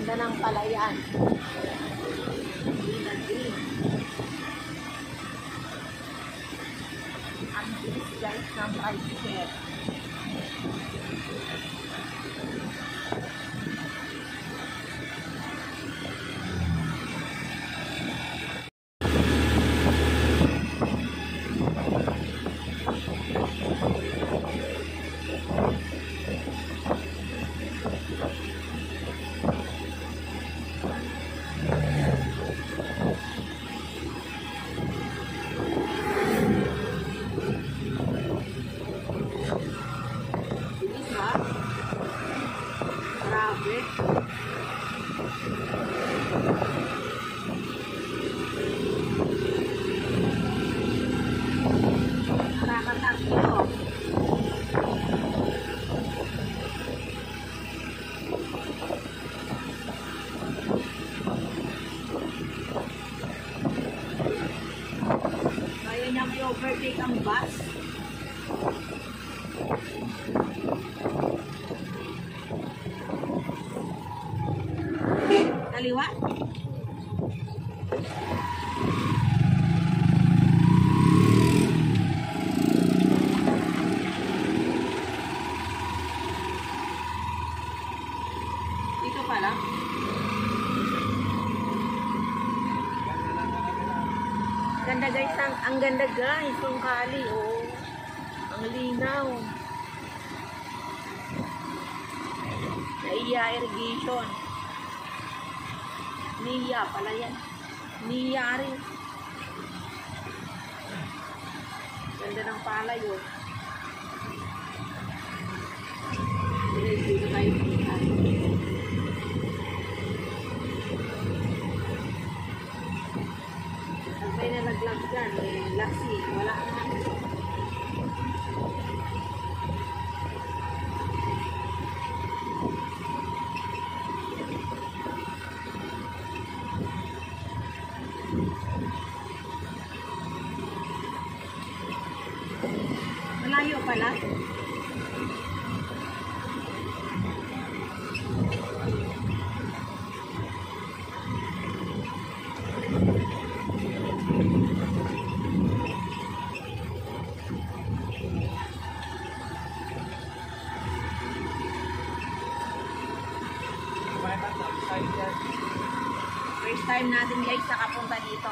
Ganda ng palayan. Ang bilis guys ng bicycle. Kaya niya may overtake ang bus. Kaliwa? Dito pala? Ganda guys, ang ganda guys, yung kali, oh. Ang linaw. Naiya irrigation. Niya pala yan. Niya rin. Ganda ng palay, oh. Dito tayo punta. May nalaglag dyan, may laksi, wala na. Malayo pala. First time natin guys nakapunta dito.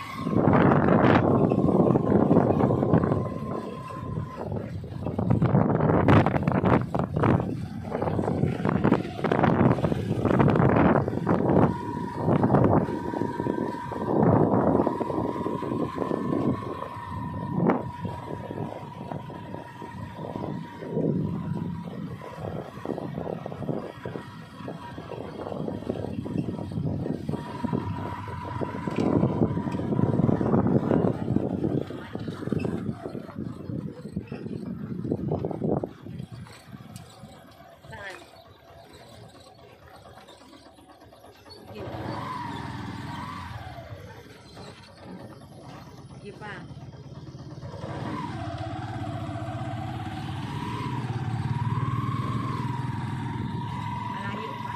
Sige pa. Malayo pa.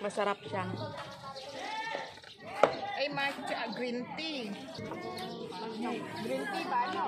Masarap siya. Ay, matcha, green tea. Green tea ba ano?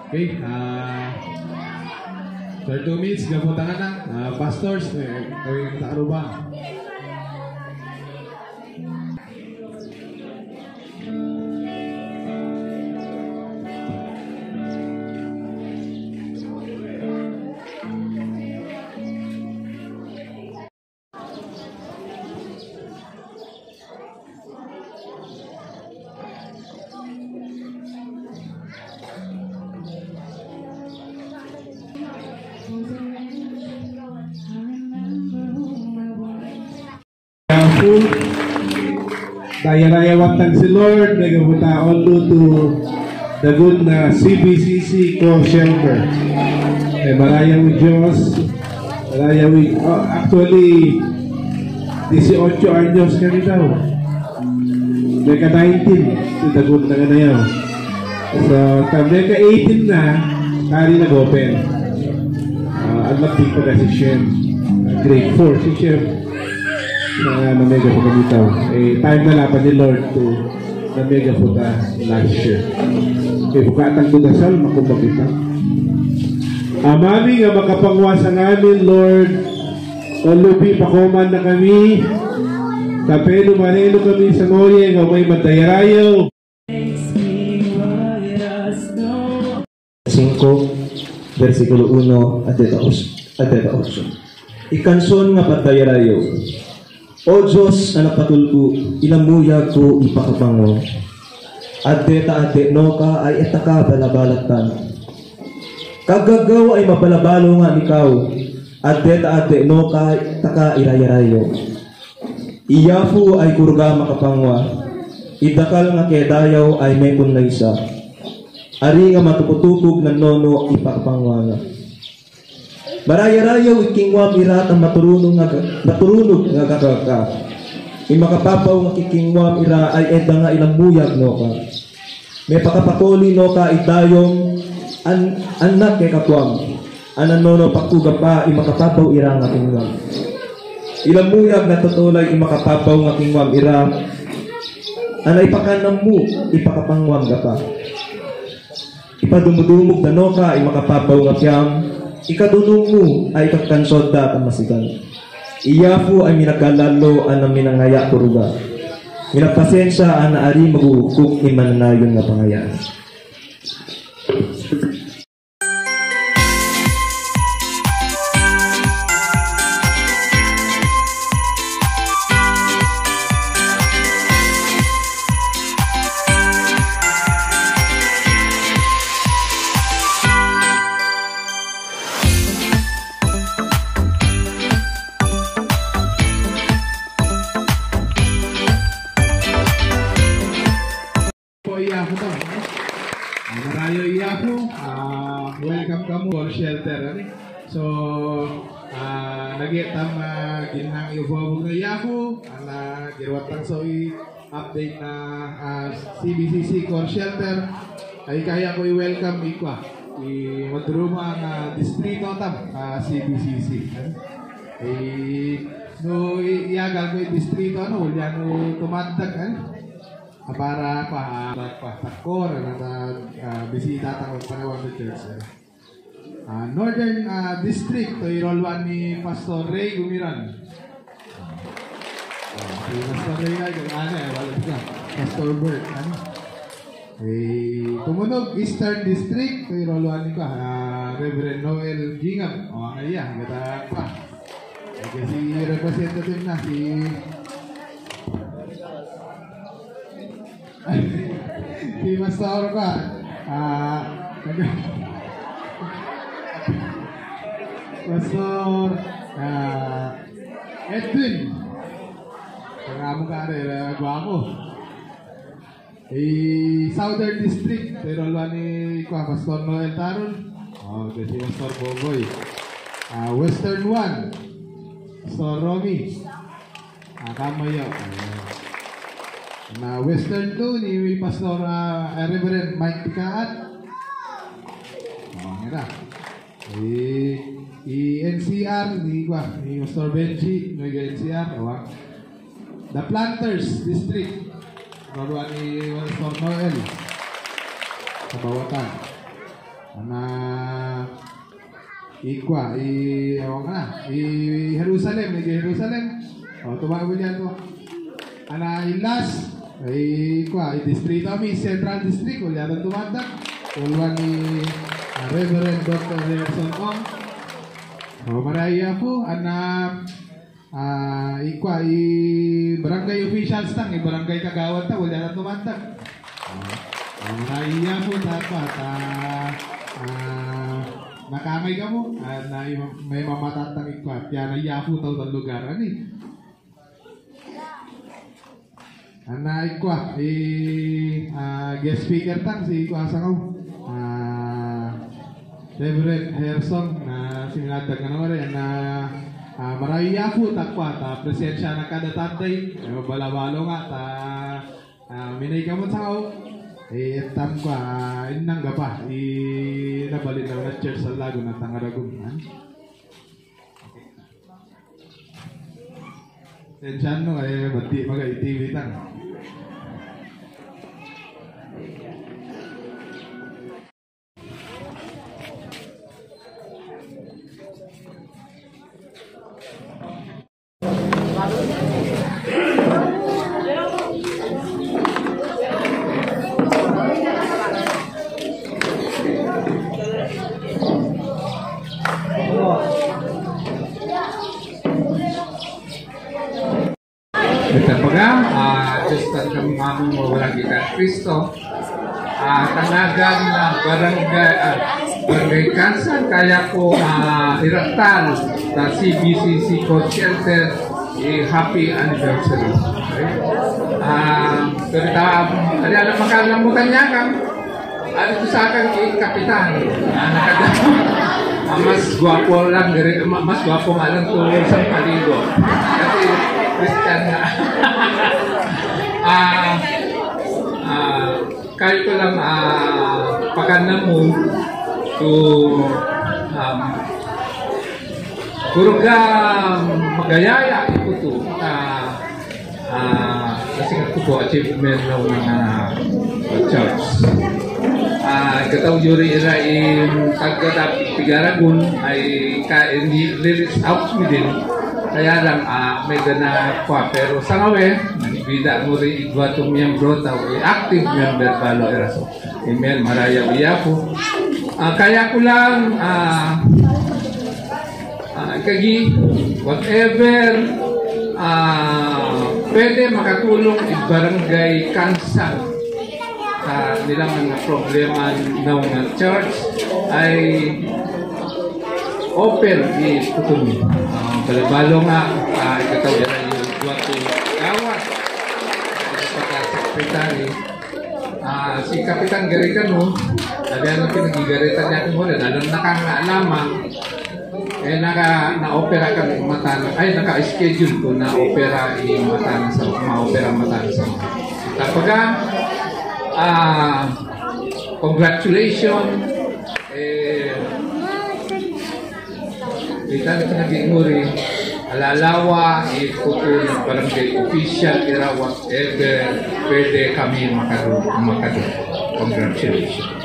Okay, 2 minutes, gaputangan na. Pastors, kawin sa aruba. Daya-daya watang si Lord, nagabuta onlo to the good na CBCC Co-Shelter. Maraya with Diyos, maraya with, actually, 18 anyos kami daw. Meka 19, si the good na ganayaw. So, meka 18 na, kari nag-open. Adlating pa kasi Shem. Grade 4 si Shem. Namega po kami ito. Time na lapan ni Lord to namega po ta last year. Bukatang kudasal, makumbag ito. Amami nga makapangwasa namin, Lord. Kalupi, pakuman na kami. Tapeno, marelo kami sa ngoye, nga may matayarayo. 5, versikulo 1 at 8. Ikanson nga patayarayo. O Diyos, na napatulko, inamuyag ko ipakapango. Ate no ka ay etaka balabalatan. Kagagaw ay mabalabalo nga ikaw. Ate no ka taka irayarayo. Iyafu ay kurga makapangwa. Idakal nga kedayaw ay may kunlaysa. Ari nga matuputupog ng nono ipakapangwa nga. Baraya-rayaw ikingwam irat ang maturunog nga kakaka. Imakapapaw nga kikingwam ira ay edda nga ilang buyag no ka. May pakapakoli no ka idayong anak kay kakwam. Ananono pakuga pa imakapapaw ira nga kingwam. Ilang buyag na tutulay imakapapaw nga kingwam ira. Ana ipakanam mo ipakapangwam ka pa. Ipadumudumog na no ka imakapapaw nga piyam. Ikadulong mo ay kakansod da ang masigan. Iyafu ay minagalalo ang minangaya kuruga. Minapasensya ang naari mag-uukok imananayon nga pangayaan. Welcome ka mo shelter. So, nagitam ginhang iubawag na Yahoo, girwatang so update na CBCC core shelter. Ay kaya ko i-welcome ikwa. I-madruma ang distrito tam CBCC. No, iagal ko yung distrito, wala no tumadag. Para takor bisita takot panawag ng church. Northern District to irolwan ni Pastor Ray Gumiran. Si Pastor Ray ay wala siya. Pastor Bert. Tumunog Eastern District to irolwan ni Reverend Noel Gingam. O ang iya, gata pa. Kasi representative na si Pastor ka. Pastor Edwin. Pagkamo ka rin, guwamo. Southern District, pero wala ni Pastor Noel Taron. Kasi Pastor Boboy. Western 1, Pastor Romy. Kamayo. Western 2 ni Pastor Reverend Mike Picaat. Nga NCR ni Pastor Benji, NCR. The Planters District, baruan ni Pastor Noel sa Bawatan. Ana ikwa ewan ka na Jerusalem tumayo mo dyan to ana ilas ikwa distrito mi Central District wala na tumandak ulwan ni Reverend Dr. Nelson Ong maraya po ana ikwa barangay officials tang barangay kagawad ta wala na tumandak maraya po dapat nakamay ka mo na may mamatatang ikwa kaya naiyapo tao ng lugar ani ana ikwa guest speaker tang si ikwa sangaw Reverend Herson na sinadag na naman na marayapo takwa ta presensya na kada tatay balabalo nga ta minay ka mo sangaw tam ko inang gapa nabalin daw na church sa lago na Tangaragon tensyan no bati mag-TV tang Diyos at kami mamang mawalang kita Kristo tanagan na barangay Kansan kaya ko iraktal sa CBCC Court Shelter happy anniversary pero alam makalamutan niya kang ano ko sa akin kapitan mas gwapo lang mas gwapo nga lang to sa paligo kasi Christian na kahit ko lang pagkana mo to kurang ka magayaya ito to kasi ito po achievement ng church kataw yuri ira pagkatapos Pigaragon ay release out mo din kaya lang may gana pa pero sa ngawe bida mo rin igwa itong miyembro tao active member palo eraso email maraya uyapo kaya ko lang kagi whatever pwede makatulong i barangay Kansan sa nilang mga problema ng church ay open di tutumi balabalo nga ikataw yan yung duwato gawat pagka-sekretary si Kapitan Garicano dahil ang pinagigaritan niya kung wala lalo nakangalaman na-opera ka ng matana ay naka-schedule ko na opera matana sa ma-opera matana sa kapag congratulations kita na pinag-iinguri alalawa ikuto ng barangay official era whatever pwede kami makado congratulations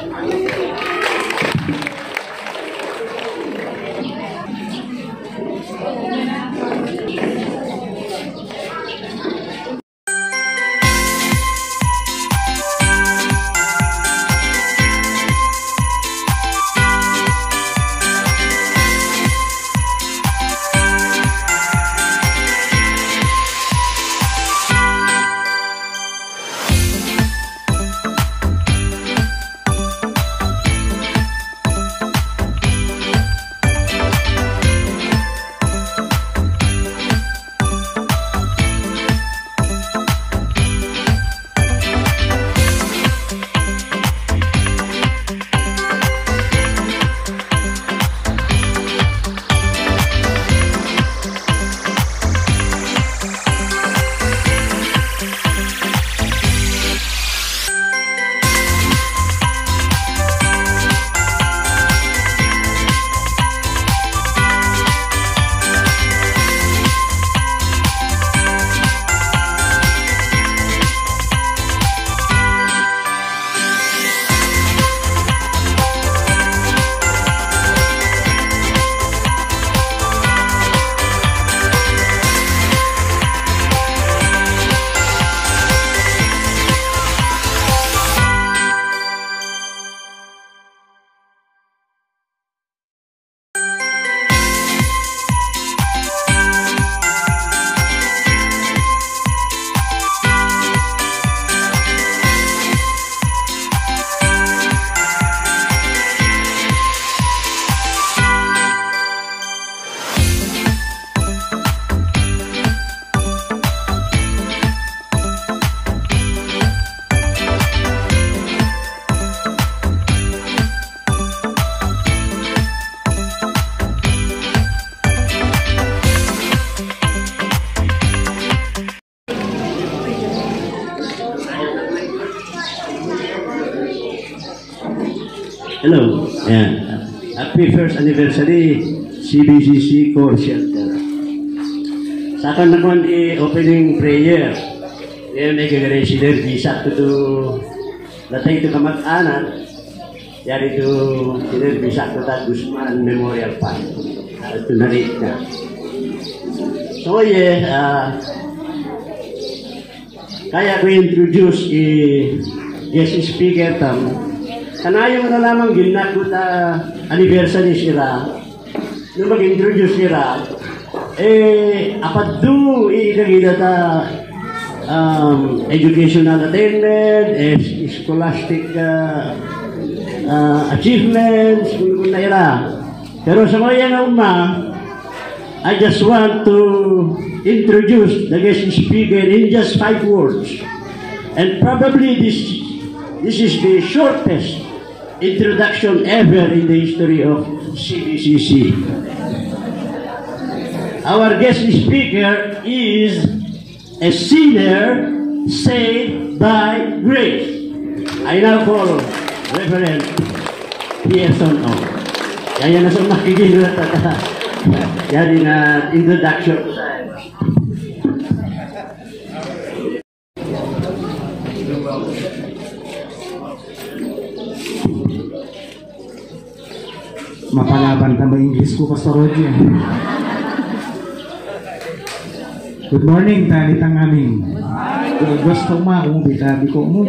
Hello. Yeah. Happy first anniversary CBCC Core Shelter. Sa akin naman opening prayer. Yan ay kagaresident bisa to latay to kamag-anak. Yari to sider bisa to ta Guzman Memorial Park. Ito narit na. So kaya ko introduce guest speaker tam. Kanayo na lamang ginakot anniversary sila. Nung mag-introduce sila, apaddo ikagida ta educational attainment, scholastic achievements, kung na ira. Pero sa mga nga I just want to introduce the guest speaker in just 5 words. And probably this is the shortest introduction ever in the history of CBCC. Our guest speaker is a sinner saved by grace. I now call Reverend Pearson O. Kaya na sa makikita yan na introduction. Mapalaban ka ba English ko, Pastor Roger? Good morning, talitang aming. Gusto mo akong bitabi ko mo.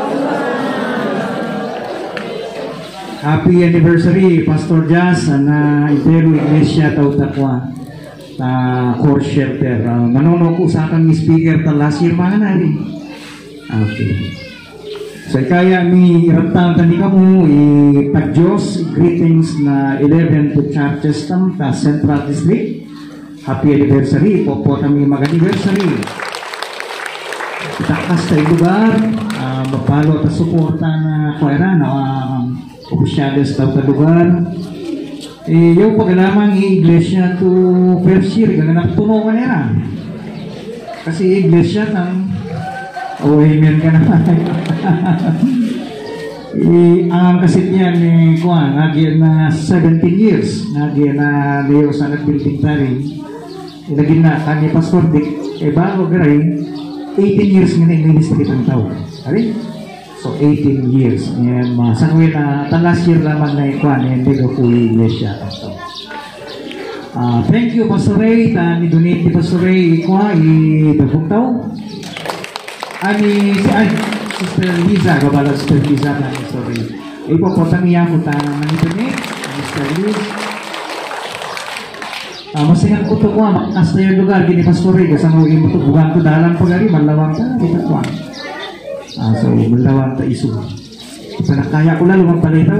Happy anniversary, Pastor Jazz, na Impero Iglesia Tautakwa na Core Shelter. Manono ko sa akong speaker ta last year mga nari. Okay. So kaya mi iraptan tani kamo pag-Diyos greetings na 11 to churches tam ta Central District. Happy anniversary po kami mag-anniversary. Takas sa lugar, mapalo ta suporta na kuwera na opisyales ta lugar. Yung paglaman iglesia to first year ganap tuno kanina. Kasi iglesia tang amen ka naman. Ang kasit niyan ni Kuan, nagyan na 17 years. Nagyan na Leo sa nag-building tari. Ilagin na kani Pastor Dick. Bago garay, 18 years nga na ministry ng tao. Ari? So, 18 years. Yan, masangwe na, last year lamang na Kuan, hindi ko po iglesia. Thank you, Pastor Ray. Ni-donate ni Pastor Ray, Kuan, i-dagpugtaw. Sister Liza, kabala Sister Liza na sorry. Ipopotang niya po tayo ng internet, Sister Liz. Masingan ko ito ko, makakas na yung lugar, gini Pastor Ray, kasama mo ito, bukan ito dalang pagari, malawang ka, kita ko. So, malawang ta isu. Sa nakaya ko lang, lumang palitaw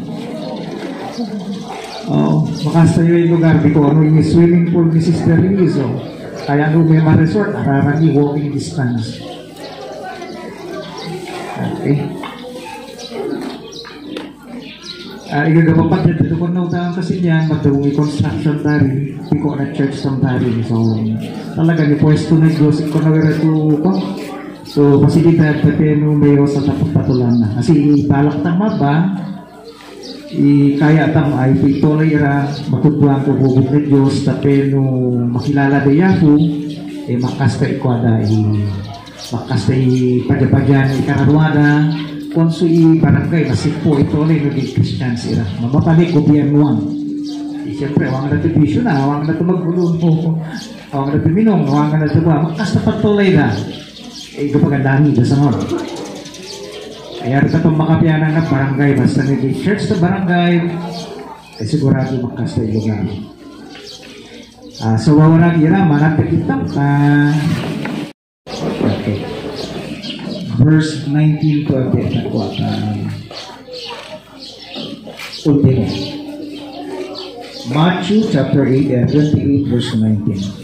makas na yung lugar, di ko, yung swimming pool ni Sister Liz, kaya ano may ma-resort, ararani walking distance. Okay. Igagapapat dito ko na utang kasi niyan, matulungi construction tari, piko na church ng tari. So, talaga ni pwesto na Diyos, ko na wera ito ko. So, pasilita, tapeno mayo sa tapapatulan na. Kasi ibalak tama ba, kaya tam ay pituloy ra, matutbuhan ko hugot na Diyos, tapeno makilala daya ko, makasta ikwada, makasta ipadyapadyan, ikararwada, konso barangay, masippo, ito ulit naging Christian sila. Mapapalik ko biyanuan. Siyempre, wang na tibisyo na, wang na tumagulun po, wang na tuminong, wang na tuba, makasta patuloy na. Kapagandami na sa mga. Kaya rin itong makapiyanan ng barangay, basta naging church na barangay, ay sigurado makasta yung lugar. So, wawarang ira, manapit itang verse 19 to 20 na ko at ultimo. Matthew chapter 8 28 verse 19.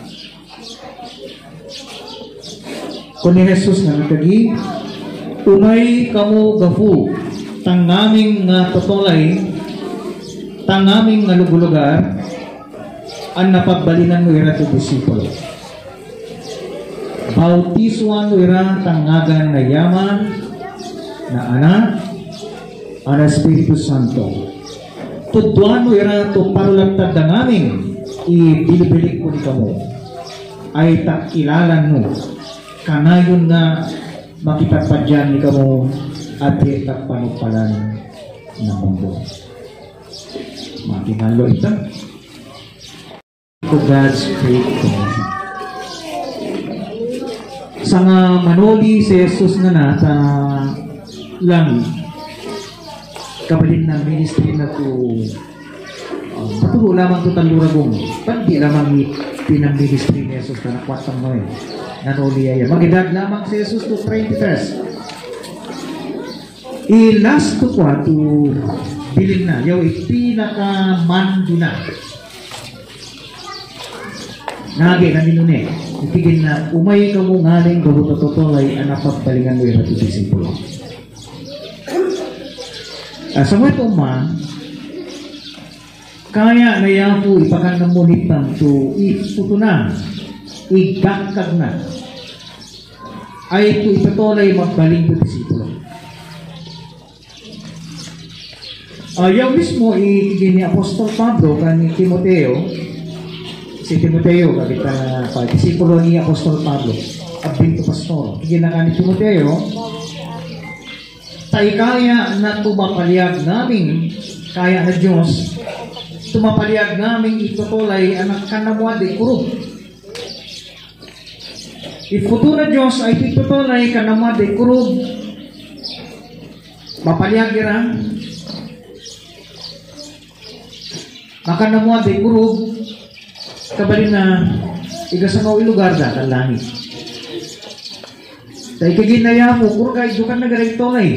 Kung ni Jesus nga nagkagi, umay kamo gafu, tang naming nga totolay, tang naming nga lugulugar, ang napagbalinan mo ira to disipulo. Bautiswan mo ira tangagan na yaman, na anak, ang Espiritu Santo. Tudwano ira to parulantad na namin ibilibilik ko ni kamo ay takilalan mo kanayon na makipagpadyan ni kamo at itak panupalan ng mundo. Makinalo ito to God's great commission. Sa nga manoli si Jesus nga na sa langit kabalin ng ministry na to patulo lamang to taluragong pandi lamang pinang-ministry ni Jesus na nakwatang mo nanoli ay magidad lamang si Jesus to 21st last to kwa to bilin na yaw pinaka-mando na nage na minune itigin na umay ka mo ngaling gabutototolay anak pagpalingan mo yung natutisipulo. Sa mga tuma, kaya na yan po ipakanamunitan to iputunan, igakag na, ay po ipatolay magbaling po disipulo. Yung mismo, itigin ni Apostol Pablo kan Timoteo, si Timoteo, kapita disipulo ni Apostol Pablo, abing to pastor, itigin na ka ni Timoteo, tayo kaya na tumapaliyag namin, kaya na Diyos, tumapaliyag namin itutulay anak kanamwade kurub. Iputo na Diyos ay itutulay kanamwade kurub. Mapaliyag ira. Makanamwade kurub. Kabalin na igasangaw ilugar da kalangit. Tayo kaginaya mo, kurgay, dukan na garing tolay.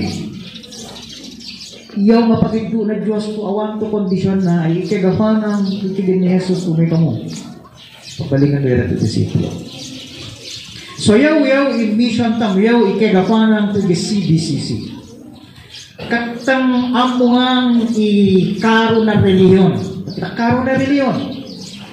Iyaw mapagigdo na Diyos to awan to kondisyon na ay ikagafa ng ikigin ni Jesus kumay ka mo. Pagbalingan mo yan at disipulo. So yaw in mission tam, yaw ikagafa ng CBCC. Katang amungang ikaro na reliyon. Karo na reliyon.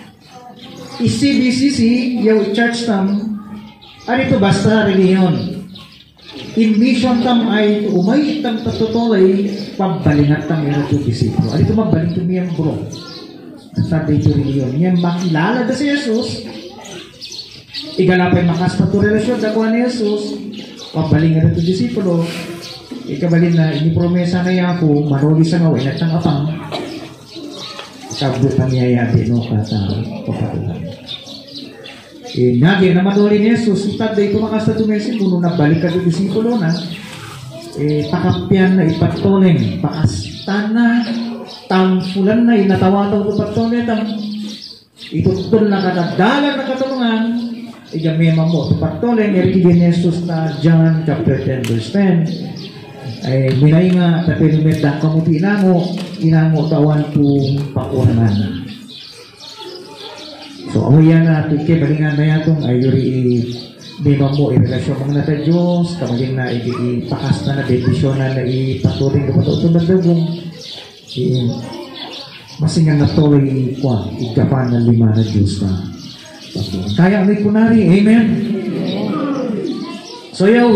CBCC, yaw church tam, arito basta reliyon. In mission tam ay umay tam tatutolay pagbalingat tam yung disipulo. Ano ito magbaling ito miyembro? Sa dito reliyon. Yan makilala da si Jesus. Igalapay makaspa to relasyon dakuha ni Jesus. Pagbalingat ito disipulo. Ikabalin na inipromesa na yan ako manuli sa ngawin at ang apang kabutan niya yati no kata papatulan. Nagi na manuli ni Jesus, itad na ito makasta tumesi, kung nabalik ka ito disipulo na, pakapyan na ipatoleng, pakastan na, tampulan na, inatawataw ito patoleng, itutol na katadalan na katulungan, igamema mo, ito patoleng, erigin ni Jesus na John chapter 10 verse 10, ay minay nga, tapinumet na kamuti inamo tawan kong pakuhanan na. So, yan na, balingan na yatong ay yuri memang mo irelasyon mga nata Diyos, kamagin na ipakas na bendisyonan na ipatuloy na patutun na dagong masingan na to'y igapan ng lima na Diyos na patuloy. Kaya may kunari, amen? So, yaw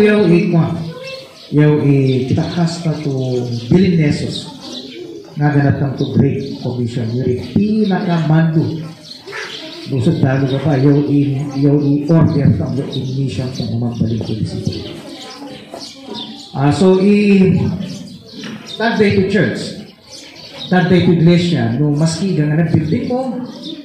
kitakas na to bilin nesos nga ganat ng to great commission yuri pinakamando busog dalo ka pa, yaw i-order from the mission sa mamambaling ko disipulo. So, taday to church, taday to iglesia, no, maski ganang building mo,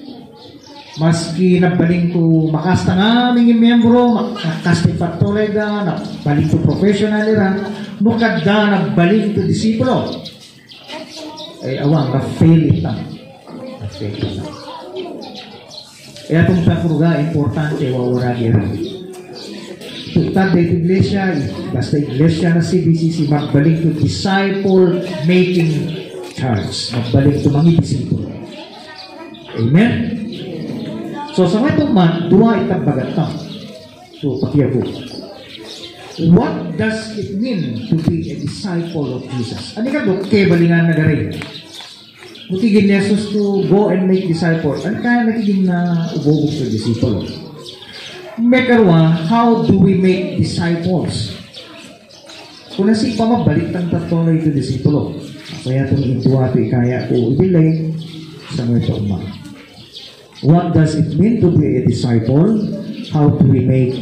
maski nabaling ko makasta nga aming membro, makasti patuloy ka, nabaling ko professional ira, mukada nabaling to disipulo, ay awang, na-fail ito. Na-fail ito. Kaya itong takruga, importante, wawaragi rin. Tutad na iglesia, basta iglesia na CBCC, magbalik to disciple-making church. Magbalik to mga disipulo. Amen? So, sa mga man, dua itang bagatang. So, pakiyago. What does it mean to be a disciple of Jesus? Ano ka doon? Balingan na garing. Mutigin ni Jesus to go and make disciples. Ano kaya nagiging na ubogog sa disciple? Mekarwa, how do we make disciples? Kung nasi pamabalik tang tatulay ito disipulo. Kaya itong ituwa ito kaya ko ibilay sa mga ito umang. What does it mean to be a disciple? How do we make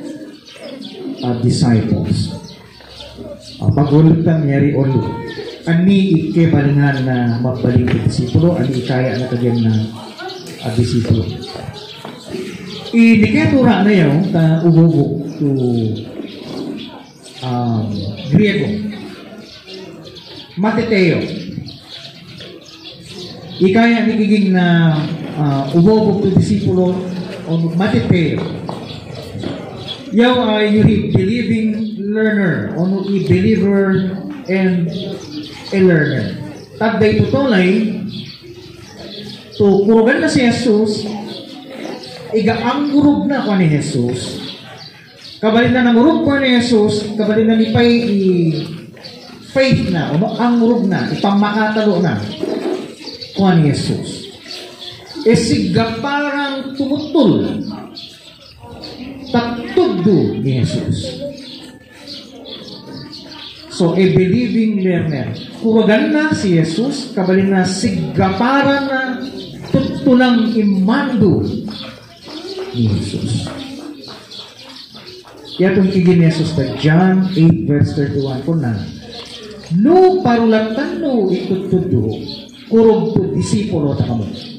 disciples? Pag-ulit ang nangyari ulit. Ani ike balingan na magbalik ng disipulo, ani ikaya na kagyan na disipulo. Indikatora na yun, ububog to Griego. Mateteo. Ikaya nagiging na ububog to disipulo o mateteo. Yaw ay yung believing learner o believer and a learner. Tagday tutulay to kurugan na si Jesus, igaang gurub na ko ni Jesus. Kabalin na nangurub ko ni Jesus, kabalin na nipay faith na, o ang gurub na, ipamakatalo na ko ni Jesus. Siga parang tumutol tatugdo ni Jesus. So, a believing learner. Kuwagan na si Jesus, kabalin na sigaparan na tutulang imando ni Jesus. Yatong kigin ni Jesus na John 8 verse 31 po na, no parulatan no itutudo, kurog to disipulo ta kamo.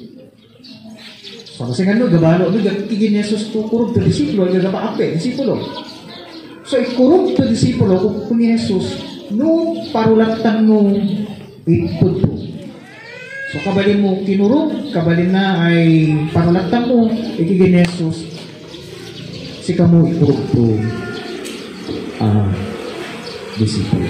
So, kasi nga no, gabalo, no, kigin ni Jesus to kurog to disipulo, gagapaape, disipulo. So, ikurog to disipulo kung ni Jesus, no parulatan no itutudo. So, kabalin mo kinurog, kabalin na ay parulatan mo, ikigin ni Jesus, si kamu ikurog to disipulo.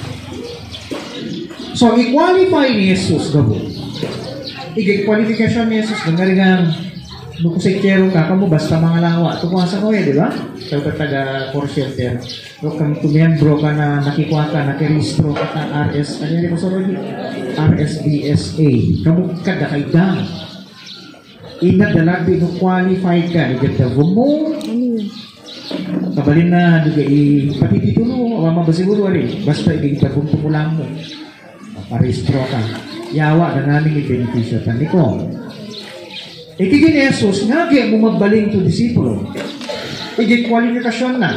So, i-qualify ni Jesus gabo. I-qualification ni Jesus nangaringan no kung kero ka kamo basta mga lawa. Ito kung asa ko di ba? Ito ka taga call center. No, kang tumiyembro ka na nakikuha ka, nakiristro ka na RS, ano yan ko sa RSBSA. Kamu kada kay dang. Inadalabi no qualified ka. Igadago mo. Kabalin na diga ipatitito no, awama ba siguro rin. Basta igagagumtumulang mo. Paristro ka. Yawa na namin i-beneficio tani ko. Ikigin Jesus, nga kaya mo magbaling to disipulo. Igi-qualifikasyon na.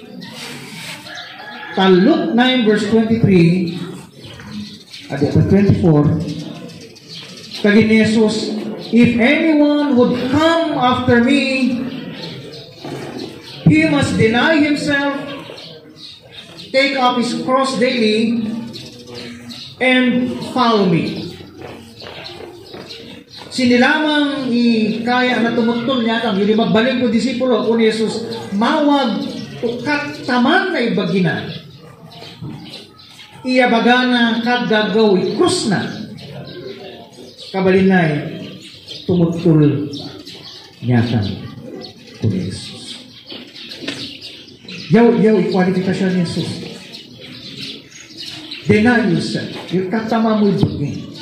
Luke 9 verse 23 at 24, kagin Jesus, if anyone would come after me, he must deny himself, take up his cross daily, and follow me. Sinilamang kaya na tumutol niya kang yung magbaling ko disipulo kung Jesus mawag ukat taman na ibagina. Iyabagana kagagaw krus na. Kabalin na tumutol niya kang kung Jesus. Yaw i-qualifikasyon ni Jesus. Deny yourself. Yung katama mo ibagin.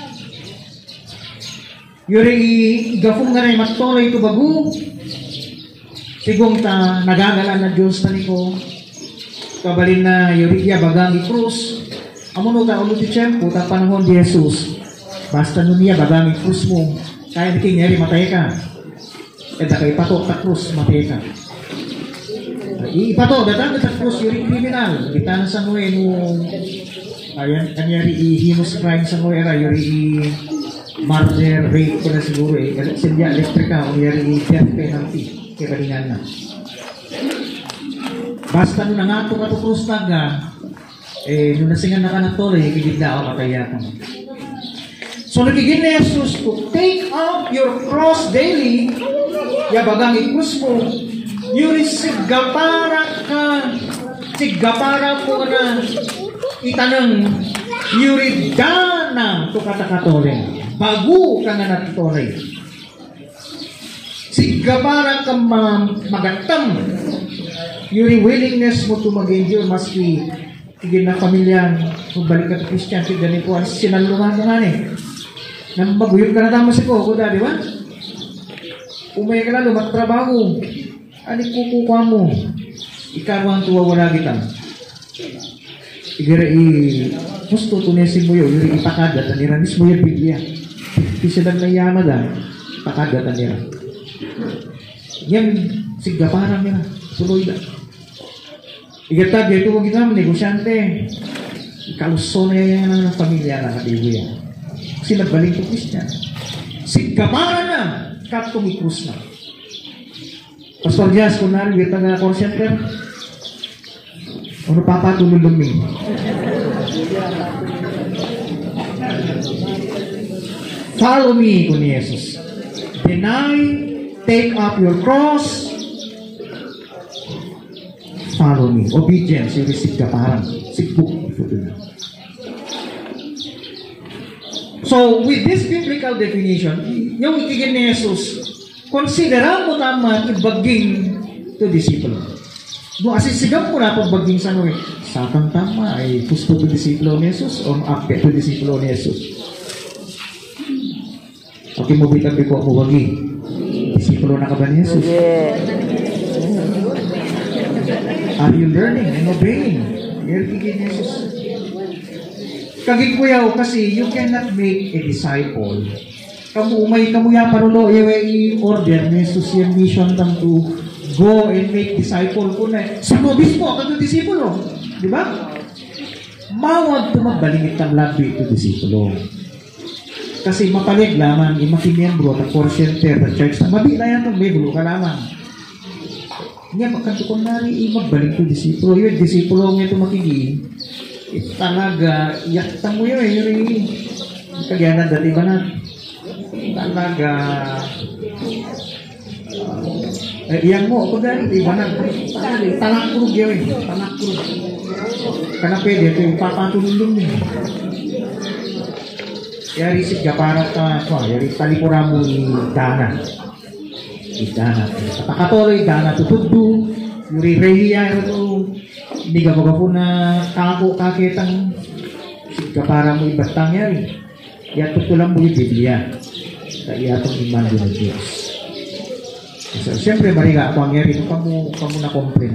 Yuri igafong nga na yung matulay ito bago. Sigong ta nagagala na Diyos tani ko. Kabalin na yuri iya bagang i-krus. Amo no ta ulo ti tiyempo ta panahon di Jesus. Basta nun niya bagang i-krus mo. Kaya di kanyari matay ka. Kaya kay patok ta krus matay ka. Ipatok datang ta krus yuri kriminal. Kita na sa nuwe no ayan kanyari i-heinous crime sa nuwe era yuri murder, rape ko na siguro silya elektrika o yari death penalty kaya kalingan na basta nung nangato ka to krus taga nung nasingan na ka ng tolo ikigidla ako kataya ka so nagiging na Jesus to take up your cross daily yabagang ikrus mo yuri sigapara mo na itanang yuri dana to katakatoleng bago ka nga natutuloy. Sigabara ka magatam. Yung willingness mo to mag-endure maski tigil na pamilya kung balik ka to Christian si ganun po sinalungan ka nga nang maguyog ka na tama si Coco di ba? Umaya ka na lumatrabaho ani kukuha mo ikarwang tuwa wala kita Igara gusto tunesin mo yun, yung ipakadat, niranis mo yung Biblia. Isilang nayama lang, ipakadat, nira. Yan, sigaparang nila, tuloy na. Igata, dito mo ginam, negosyante. Ikaluso na yan ng pamilya na Biblia. Kasi nagbaling ko Christian. Sigaparang na, katumikrus na. Pastor Jazz, kunwari, wita nga call center, ano papatululungin? Follow me, kung ni Jesus. Deny, take up your cross, follow me. Obedience, yung receive ka parang sigbuk. So, with this biblical definition, yung ikigin ni Jesus, konsidera mo naman ibaging to disciple. No, asisigam mo na pagbaging sa ano sakang tama ay gusto to disciple ni Jesus o akpe to disciple ni Jesus. Okay mo bitang ko mo bagi. Disciple na ka ba ni Jesus? Are you learning and obeying? You're kigin Jesus. Kagig kuyaw kasi you cannot make a disciple. Kamu ya parulo i order ni Jesus yung mission tam to go and make disciple ko na. Sa obispo, kato disipulo. Di ba? Mawag tumagbalingit ang labi ito disipulo. Kasi mapalig lamang, makimembro, na core center, na church, na mabila yan itong membro ka lamang. Nga, magkantukon na rin, magbalik ito disipulo. Yung disipulo nga ito makigi, talaga, iyaktang mo yun, yung kagyanan dati ba na? Talaga, iyang mo, kung dahil, iba na, talakkurug yun, talakkurug. Kana pwede, ito yung papatulong din. Yari si para ka, yari talipura mo yung dana. Yung dana. Pakatuloy, dana tutugdo, yuri rehiya, hindi ka po na kako kakitang si para mo ibatang yari. Yato ko lang mo yung Biblia. Kaya itong iman din ng Diyos. So, siyempre, mariga ako ang yari. Ito kamu na-comprehend.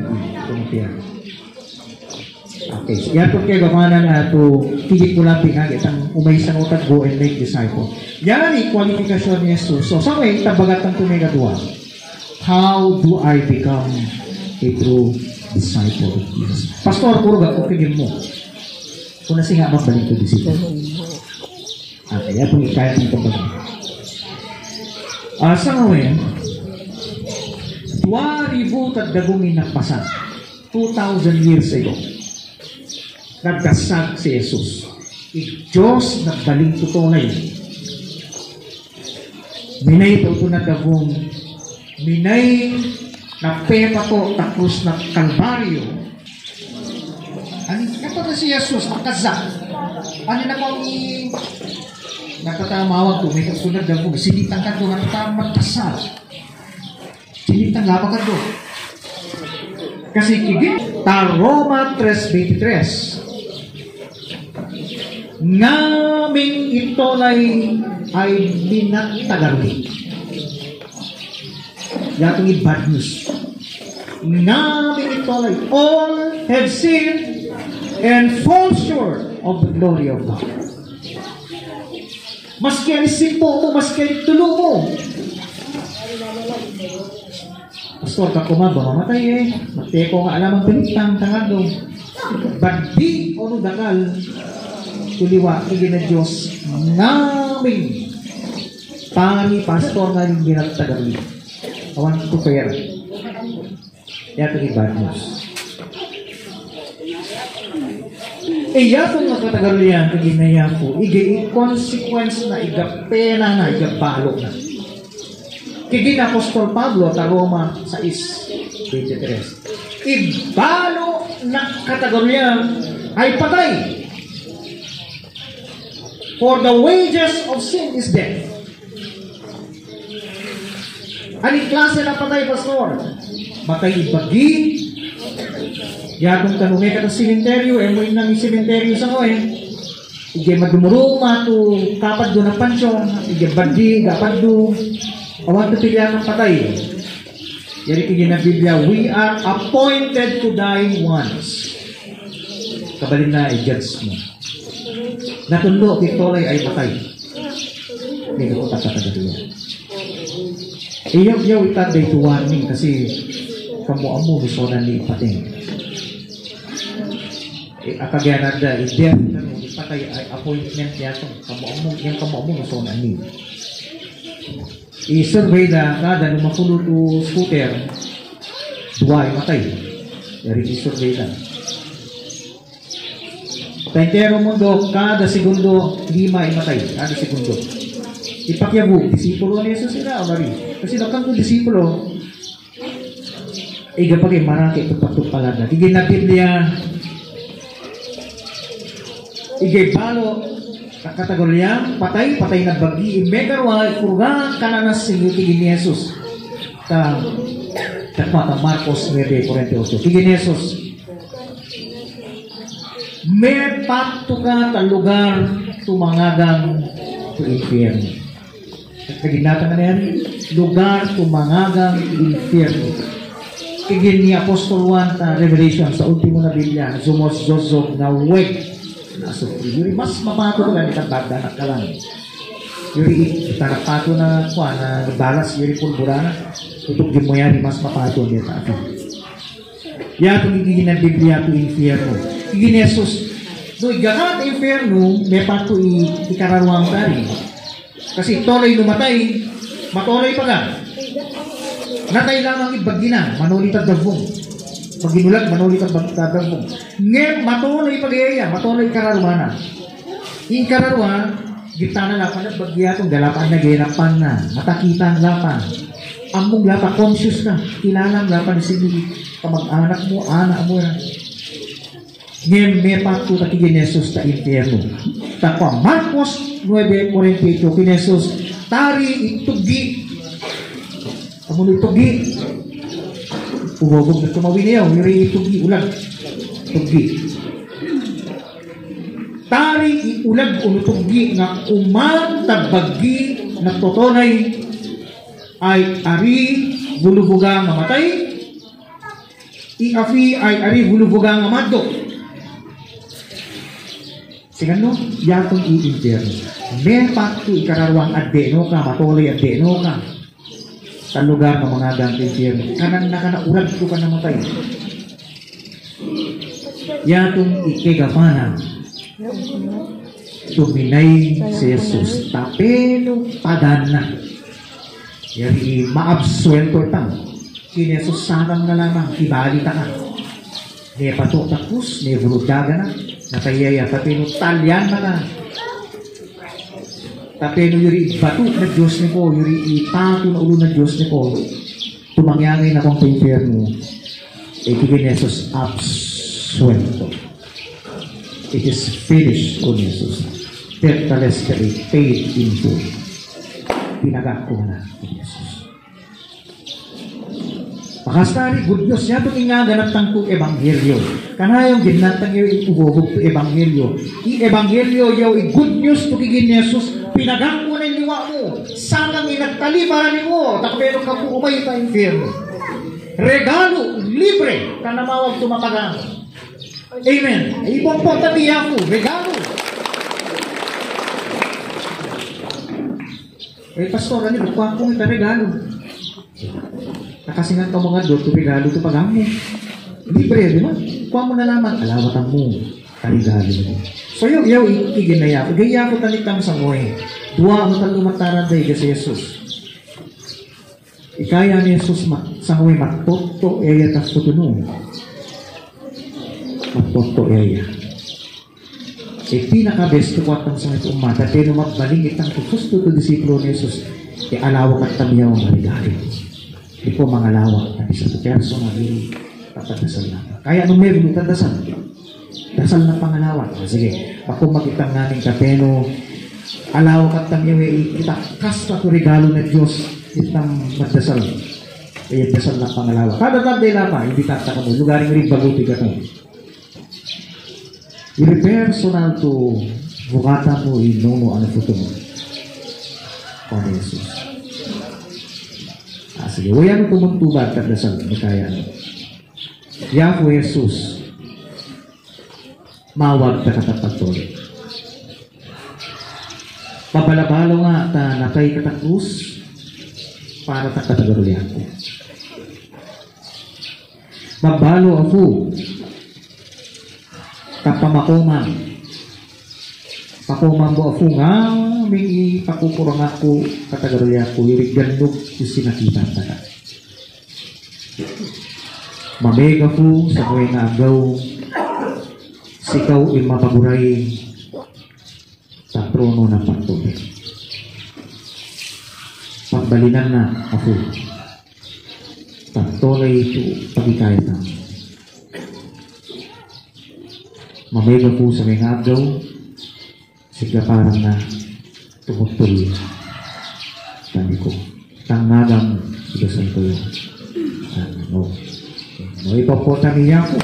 Okay. So, yan po kayo gamanan na ito, tigit ko lang pinag itang umaisang utag go and make disciple. Yan ang kwalifikasyon ni Jesus. So, sa way, tabagat ng tumiga duwa. How do I become a true disciple of Jesus? Pastor, puro ga, okay mo. Kung nasi nga magbalik ko disciple. Okay, yan itong ikayat ng tabagat. Sa ngayon, 2,000 tagdagungin na pasan. 2,000 years ago. Nagdasag si Jesus. Diyos nagbaling tutunay. Minay ito na dagong. Minay na pepa to takrus na Kalbaryo. Ano na si Jesus? Makazak. Ano na kong nakatamawag to, may kasunod na po, sinitang ka doon, nakatamang kasal. Sinitang labang ka doon. Kasi kigit, Roma 3:23. Ngaming ito ay binatagarli. Yatong bad news. Ngaming ito ay all have sinned and fall short of the glory of God. Maski ang simpo mo, maski ang tulo mo. Pastor, kakumaba, mamatay eh. Mateko nga alam ang balitang tangado. Bandi o dakal, tuliwa, higit na Diyos, namin. Pangani, pastor na yung binagtagali. Awan ko kaya. Yato ni bad news. Yato nga katagalian, kaginaya ko, consequence na, pena na, balo na. Kigina Apostol Pablo ta Roma 6:23. Ibalo na kategorya ay patay. For the wages of sin is death. Ani klase na patay, pastor? Matay ibagi. Yatong tanungin ka ng simenteryo, mo nang simenteryo sa ko Ige madumuruma to kapad do na pansyon, ige bandi, kapad do. Awan to pilihan ng patay. Yari kigin na Biblia, we are appointed to die once. kabalin na i-judge mo. Natundo, kitolay ay matay. Hindi ko tatatagaliya. Iyaw itaday to warning kasi kamuamo gusto na ni ipating. Akagyanan da, i-death na mo, ipatay ay appointment yato. Kamuamo gusto na ni. I-survey na kada nung mapulo to scooter, duwa ay matay. Dari i-survey na. Taintero mundo, kada segundo, 5 ay matay. Kada segundo. Ipakyabu, disipulo ni Jesus sila, o lari. Kasi nakang kong disipulo, kapag maraki tupak-tupalan na. Tigil na Biblia, balo, kategorya, patay na bagi, megarwa, kurga, kananas tigil ni Jesus. Takmata Marcos 9:48. Tigil ni Jesus. May pato ka ta lugar tumangagang to infierno. Kaginatan na yan, lugar tumangagang infierno. Tigil ni Apostol 1 ta Revelation sa ultimo na Biblia, sumos Josog na weg na sufri. Yuri mas mapato ka lang itang bagdanak ka lang. Yuri itarapato na kuha na balas, yuri pulbura na. Tutok din mo yan, mas mapato niya ta. Ya kung igigin ng Biblia to infierno. Igigin ni Jesus, no igakat infierno, may pato ikararuang tari. Kasi tolay lumatay, matolay pa ka. Natay lamang ibagdi na, manulit at dagvong. Pag ginulat, manulit at dagvong. Ngayon, matolay pag-iaya, matolay kararumana. Yung kararwa, gitana lapan at bagyatong dalapan na girapan na, matakita ang lapan. Among lapan, conscious na, kilala ang lapan, sige, kamag-anak mo, anak mo na. Ngayon, may pato na kigin Jesus sa infierno. Takwa, Marcos 9:48, kin Jesus, tari itugi. Kamu itugi. Ubogog na tumawi niyo, yuri itugi, ulag. Itugi. Tari iulag unutugi nga umatabagi na totonay ay ari bulubuga nga matay. Iafi ay ari bulubuga nga madok. Sigano, yatong i-infierno. May pakto ikararwang adeno ka, matolay adeno ka. Sa lugar ng mga gang infierno. Kanan na kanaulag ko ka namatay. Yatong ikigapana. Tuminay si Jesus. Tapeno padan na. Yari maabsuelto tang. Si Jesus sarang na lamang. Ibalita ka. May patok tapos, may vuludaga na. Natayaya, tapeno talyan na ka. Tapeno yuri bato na Diyos ni ko, yuri ipato na ulo na Diyos ni ko. Tumangyangay na kong pa-infierno. Kigin Jesus absuelto. It is finished on Jesus. Tetelestai paid in full. Pinagako na ni Jesus. Pakastari, good news. Yan itong ingaganap tangko ebanghelyo. Kanayong ginatang yung ibubog to ebanghelyo. I-ebanghelyo yaw i-good news to kigin Jesus. Pinagako na yung liwa mo. Sanang inagtalibaran ni mo. Takbero ka po umay sa infierno. Regalo, libre. Kanamawag tumapagang. Amen. Ibang po tabi ako. Regalo. Pastor, ano ba? Kung ito regalo. Nakasingan ka mga doon, regalo ito pag-amo. Libre, di ba? Kuha mo na naman, alawatan mo. Regalo mo. So yung yaw, iginaya ko. Gaya ko talitang sa moe. Dua mo talo mataran day kasi Jesus. Ikaya ni Jesus sa moe matoto eya tas putuno. Matoto eya. Pinaka-best ko atang sa ito umata. Pero magbaling itang kususto to disipulo ni Jesus. Alawak at tabiyaw ang regalo. Di po mga lawak na isa to perso na rin papadasal na. Kaya anong meron yung tadasal? Dasal na pangalawak. Sige, ako makitang naning kapeno, alawak at tamyaw kita kasta to regalo na Diyos itang magdasal. Kaya dasal na pangalawak. Kada tanday lapa, hindi tata ka mo. Lugaring rin baguti ka to. Yung personal to bukata mo inono ano po ito mo. Kone Jesus. Sige, wayan tumuntubad at dasal. Makaya ano. Yahweh Jesus. mawag ta katapagtuloy. Pabalabalo nga ta natay katakus para ta katagarulihan ko. Magbalo ako tapamakuman. Pakuman mo ako nga may pakukurang ako katagarulihan ko yung gandog yung sinakita ta. Mamega po sa kuway nga agaw sikaw ay mapaguray sa trono ng pagtuloy. Pagbalinan na ako. Pagtuloy ito pagikaya na. Mamega po sa may agaw sika parang na tumutuloy. Sabi ko, tangagang sudasan ko yun. No. No, ipapota niya ako.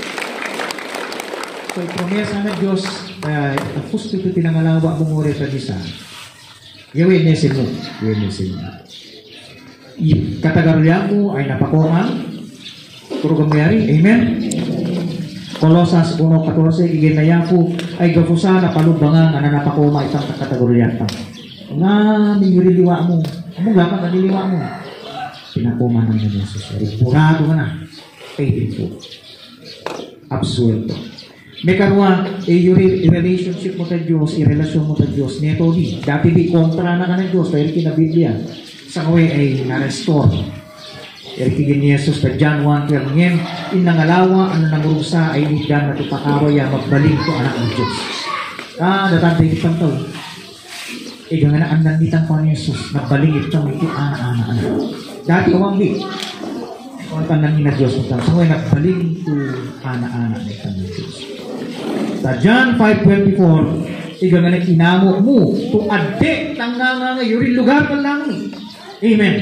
So, promesa na Diyos, ang gusto ito pinangalawa mong uri sa isa. Iwinisin mo. Iwinisin mo. Katagarulihan mo ay napakuhan. Puro gamayari. Amen? Kolosas 1:14, iginaya ko ay gapusa na palubangan na napakuma itang katagarulihan pa. Nga, nililiwa mo. Among lapat na niliwa mo. Pinakuma ng Jesus. Purado ka na. Faithful. Absuelto. May karwa, yung relationship mo sa Diyos, relasyon mo sa Diyos, neto di. Dati di kontra na ka ng Diyos, pero kinabiblia. Sa kaway ay na-restore. Erikigin ni Jesus sa John 1:12. Ngayon, inangalawa, ano nang rusa ay nidan na tupakaway magbalik ko anak ng Diyos. Datang itang tao. Ganganaan nanditang ko ni Jesus, nagbalik itang ito anak-anak. Dati kawang di. Kung tanangin na Diyos mo tayo. So, nagbalik ito anak-anak ng Diyos. Sa John 5:24, ganganang inamo mo, to adde, tanganga nga, yuri lugar ka lang. Amen.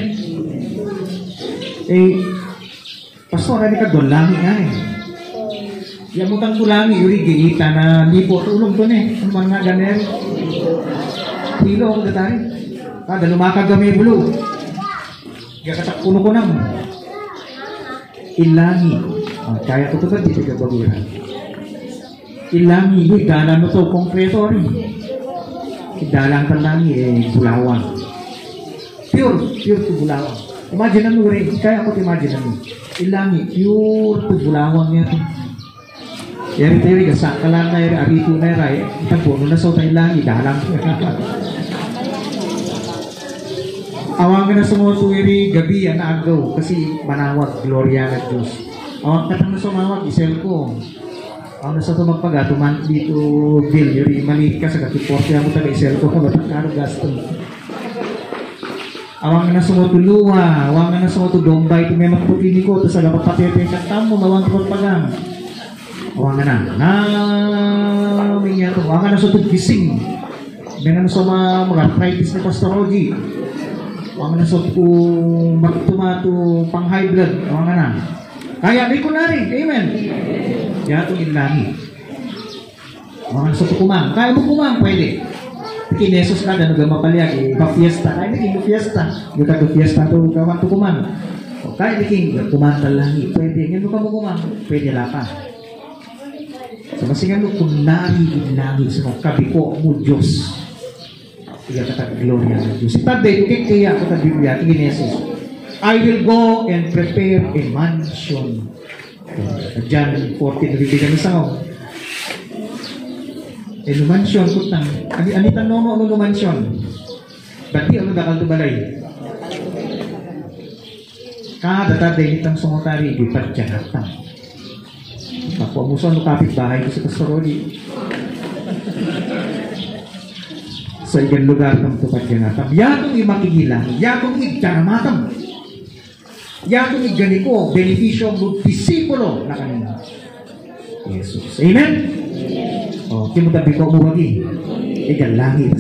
Pastor, hindi ka doon lang nga eh. Yamutang ko lang, yuri giita na lipo, tulong doon eh. Ang mga ganer. Pilo ako datari. Kada lumakagami bulo. Gakatak puno ko naman. Ilangi. Kaya ko ito ka, dito ka baguran. Ilangi, dalan mo ito, konkreto rin. Dalan ka lang, Bulawan. Pure to Bulawan. Imagine mo rin, kaya ako imagine mo. Ilangi, pure to Bulawan yan. Yari tayo, gasak ka lang na, arito na yari, itang puno na sa tayo ilangi, dalan. Awang ka na sumusuwiri, gabi, agaw, kasi manawag, gloria na Diyos. Awang katang na sumawag, isel ko. Awang na sa tumagpaga, tuman dito, Bill, yuri, maliit ka sa katiporte, ako taga isel ko, matangkaro gaston. Awang na sumutuluwa, awang na sumutudombay, tumimak po pili ko, tapos agapag patepe, katam mo, awang kapagpagang. Awang na, awang na sumutuggising. May na sa mga arthritis ni Pastor Ogie. Awang na sa magtumato pang high blood. Awang na. Kaya may ko na rin. Amen. Kaya itong inlami. Awang na sa kumang. Kaya mo kumang, pwede. Kinesos ka, dano gama palyag. Pa-fiesta. Kaya naging fiesta. Yung tago-fiesta ito, kawan ito kumang. Kaya naging kumanta lang. Pwede. Ngayon ka mo kumang. Pwede lapa. So, masingan mo kung nari-inlami sa mga kabiko mo Diyos. Iya kata gloria ng Diyos. Itabi, kaya kata Biblia, tingin Jesus, I will go and prepare a mansion. John 14, nabibigyan ng sangaw. Mansion, kutang. Anitan nono, ano mansion? Bati, ano dakal tubalay? Kada taday, itang sungotari, ipat dyan hatang. Kapwa mo sa ano kapit bahay ko sa Pastoroli. Sa ikan lugar ng tukat ganatam. Yatong imakigilang, yatong igkaramatam. Yatong iganiko, benepisyo ng disipulo na kanina. Jesus. Amen? O, timutabi ko mo bagi. Ikan langit.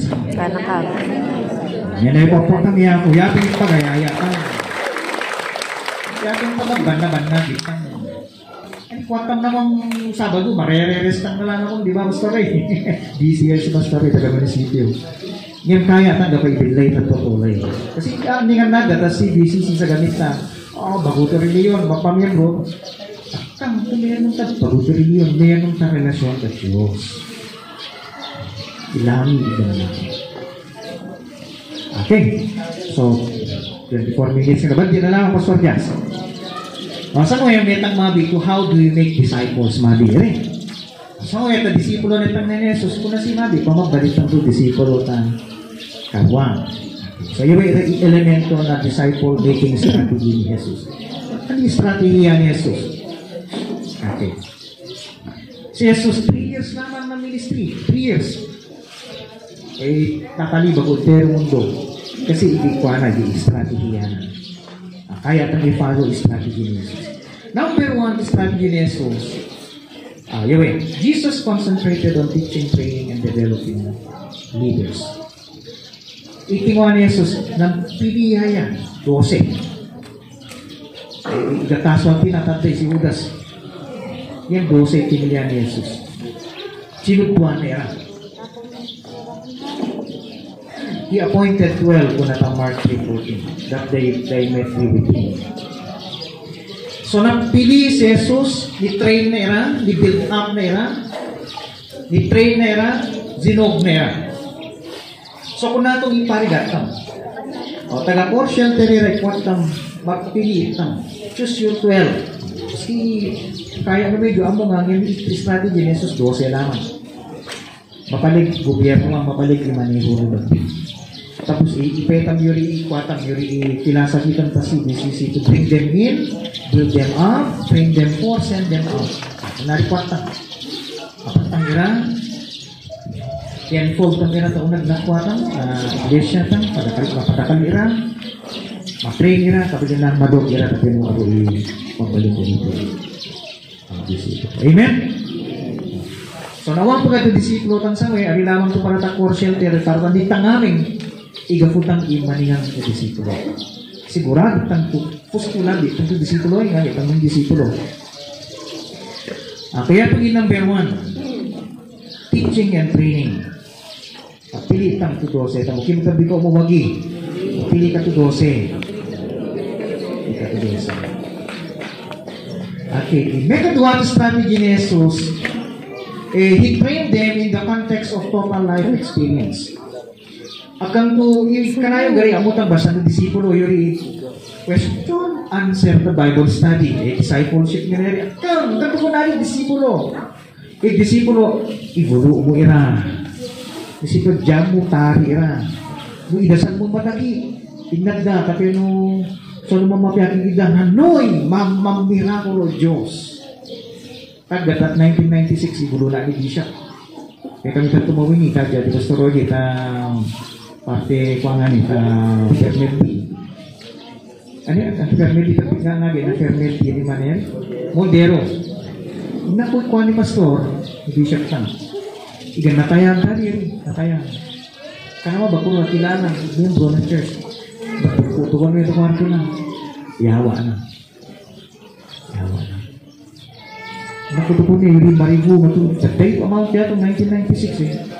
Yan ay popotang niya ako. Yatong ipagayaya ka. Yatong pagbaban na bitang. Ay, kuwatam namang Sabado, marere-restang na lang akong, di ba, Pastor Ray? Busy yan si Pastor Ray, taga-munisipyo. Ngayon kaya tanda pa i-delay at tutulay. Kasi hindi nga nagata si BCC sa gamit na, bago ito rin yun, mapamiyembro. Kang meron ta pagutiriyon, meron ta relasyon sa Diyos. Ilami ito na natin. Okay. So, 24 minutes na ba? Di na lang, Pastor Jazz. Sa ko yung metang mabi ko, how do you make disciples mabi? Sa ko yung disipulo netang na Jesus, kung na si mabi, pamabalik ang to disipulo tan kawang. So, yung elemento na disciple making strategy ni Jesus. Ano yung strategy ni Jesus? Okay. Si Jesus, 3 years naman ng ministry. 3 years. Nakaliba ko, pero mundo. Kasi hindi ko na, di strategy yan. Kaya itong i-follow strategy ni Jesus. Number 1, strategy ni Jesus. Jesus concentrated on teaching, training, and developing leaders. Itingwa ni Jesus ng pilihayan, 12. Igataswang tinatantay si Judas. Yan 12 pinilihan ni Jesus. Sinubuan niya. He appointed 12 kung natang Mark 3:14 that they might be with him. So napili si Jesus, ni-train na ira, ni-build up na ira, ni-train na ira, zinog na ira. So kung natong iparigat tam, taga-portion terire kwatang magpili tam, choose your 12. Kasi kaya na medyo amo nga ngayon strategy ni Jesus 12 lamang. Mapalig gobyerno nga mapalig imanihuro na. Tapos ipetam yuri ikwatang yuri filosofitan ta si BCC to bring them in, build them up, train them for, send them out. Narikwatang. Apatang ira, yan fold kang ira taong nagnakwatang, iglesia tang, padakal ira, ma-train ira, kapag na madog ira, kapag mo ako pagbalin ko dito. Amen? So nawang pagkat disipulo tang sangwe, ari lamang to para ta core shelter, para tang ditangaming, igaputang imaningang sa disipulo. Sigurado tang pustulan di tang disipulo nga itang disipulo. Kaya pag number 1, teaching and training. Pili tang to 12, tamo kim tabi ko mo wagi. Pili ka to 12. Ika to 12. Okay, method 1 strategy ni Jesus. He trained them in the context of total life experience. Akan to, kanayo gari amutang basa ng disipulo, yuri question, answer the Bible study, discipleship nila. Akan, ko na rin disipulo. Disipulo, ibulo mo ira. Disipulo, jam mo tari ira. Mo idasan mo matagi. Tingnan na, kasi no, so lumamapiaking idang, hanoy, mirakulo Diyos. Kagatat 1996, ibulo na ni Bishop. Kaya kami sa tumawin ni Kagya, di Pastor Roy, parte ko nga ni Fermelti. Ano yan? Ang Fermelti, tapos nga nga na Fermelti, di man yan? Moldero. Nakuha ko ni Pastor, Bishop Sam. Igan, natayan ka rin. Natayan. Kaya ba kung kilala, membro ng church. Bakit tuwan mo yung kwarto na? Yawa na. Yawa na. Nakutupo niya, yung maribu, sa tape amount yatong 1996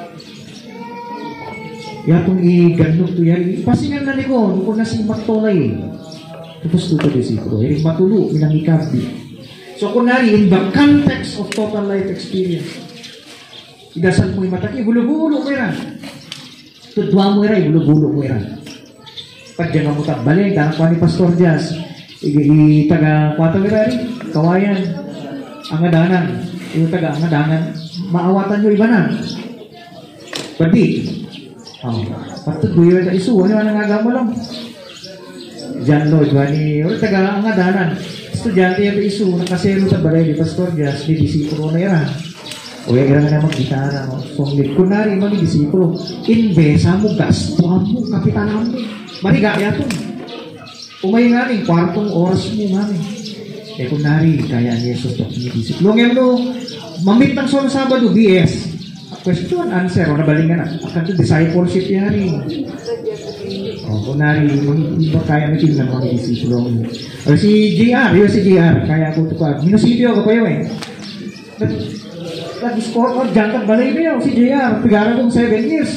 Yatong i-ganok to yan. Pasingan na ni ko, kung nasi matulay. Tapos tuto disipulo. Yung matulo, minangikabi. So kunwari, in the context of total life experience, idasan mo yung mataki, bulo-bulo mo yan. Tudwa mo yan, bulo-bulo mo yan. Pag dyan mo tagbalik, tanakwa ni Pastor Jazz, taga-kwata wirari, kawayan, ang adanan, yung taga-ang maawatan nyo iba na. Pwede. Patut buyo na isu, ano ang agamo lang? John Lloyd, wani, o taga ang adanan. Estudyante yung isu, nakasero sa balay ni Pastor Jazz, ni disipulo na yan. O yung ilang na mag-gitara, songlit. Kunwari, mga disipulo, invesa mo, gastuhan mo, kapitanan mo. Marigaya ito. Umay nga rin, kwartong oras mo nga rin. Kunwari, kaya ni Jesus ito, ni disipulo. Ngayon no, mamit ng solo Sabado, BS. Question, answer, o nabaling na. Akan ito, discipleship yan rin. Kunwari, iba kaya na tingnan mga disipulo. O si JR, yun si JR, kaya ako ito pa. Minusipyo ako pa yun eh. Nag-score ko, dyan kang balay na yun, si JR. Pigara kong 7 years.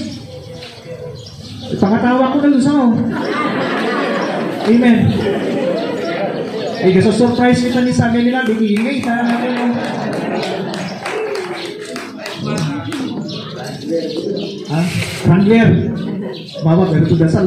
Pangatawa ko na doon sa ako. Amen. Ay, gusto surprise kita ni sabi nila, bigingay. Ha? Wrangler. Mama, pero ito dasal.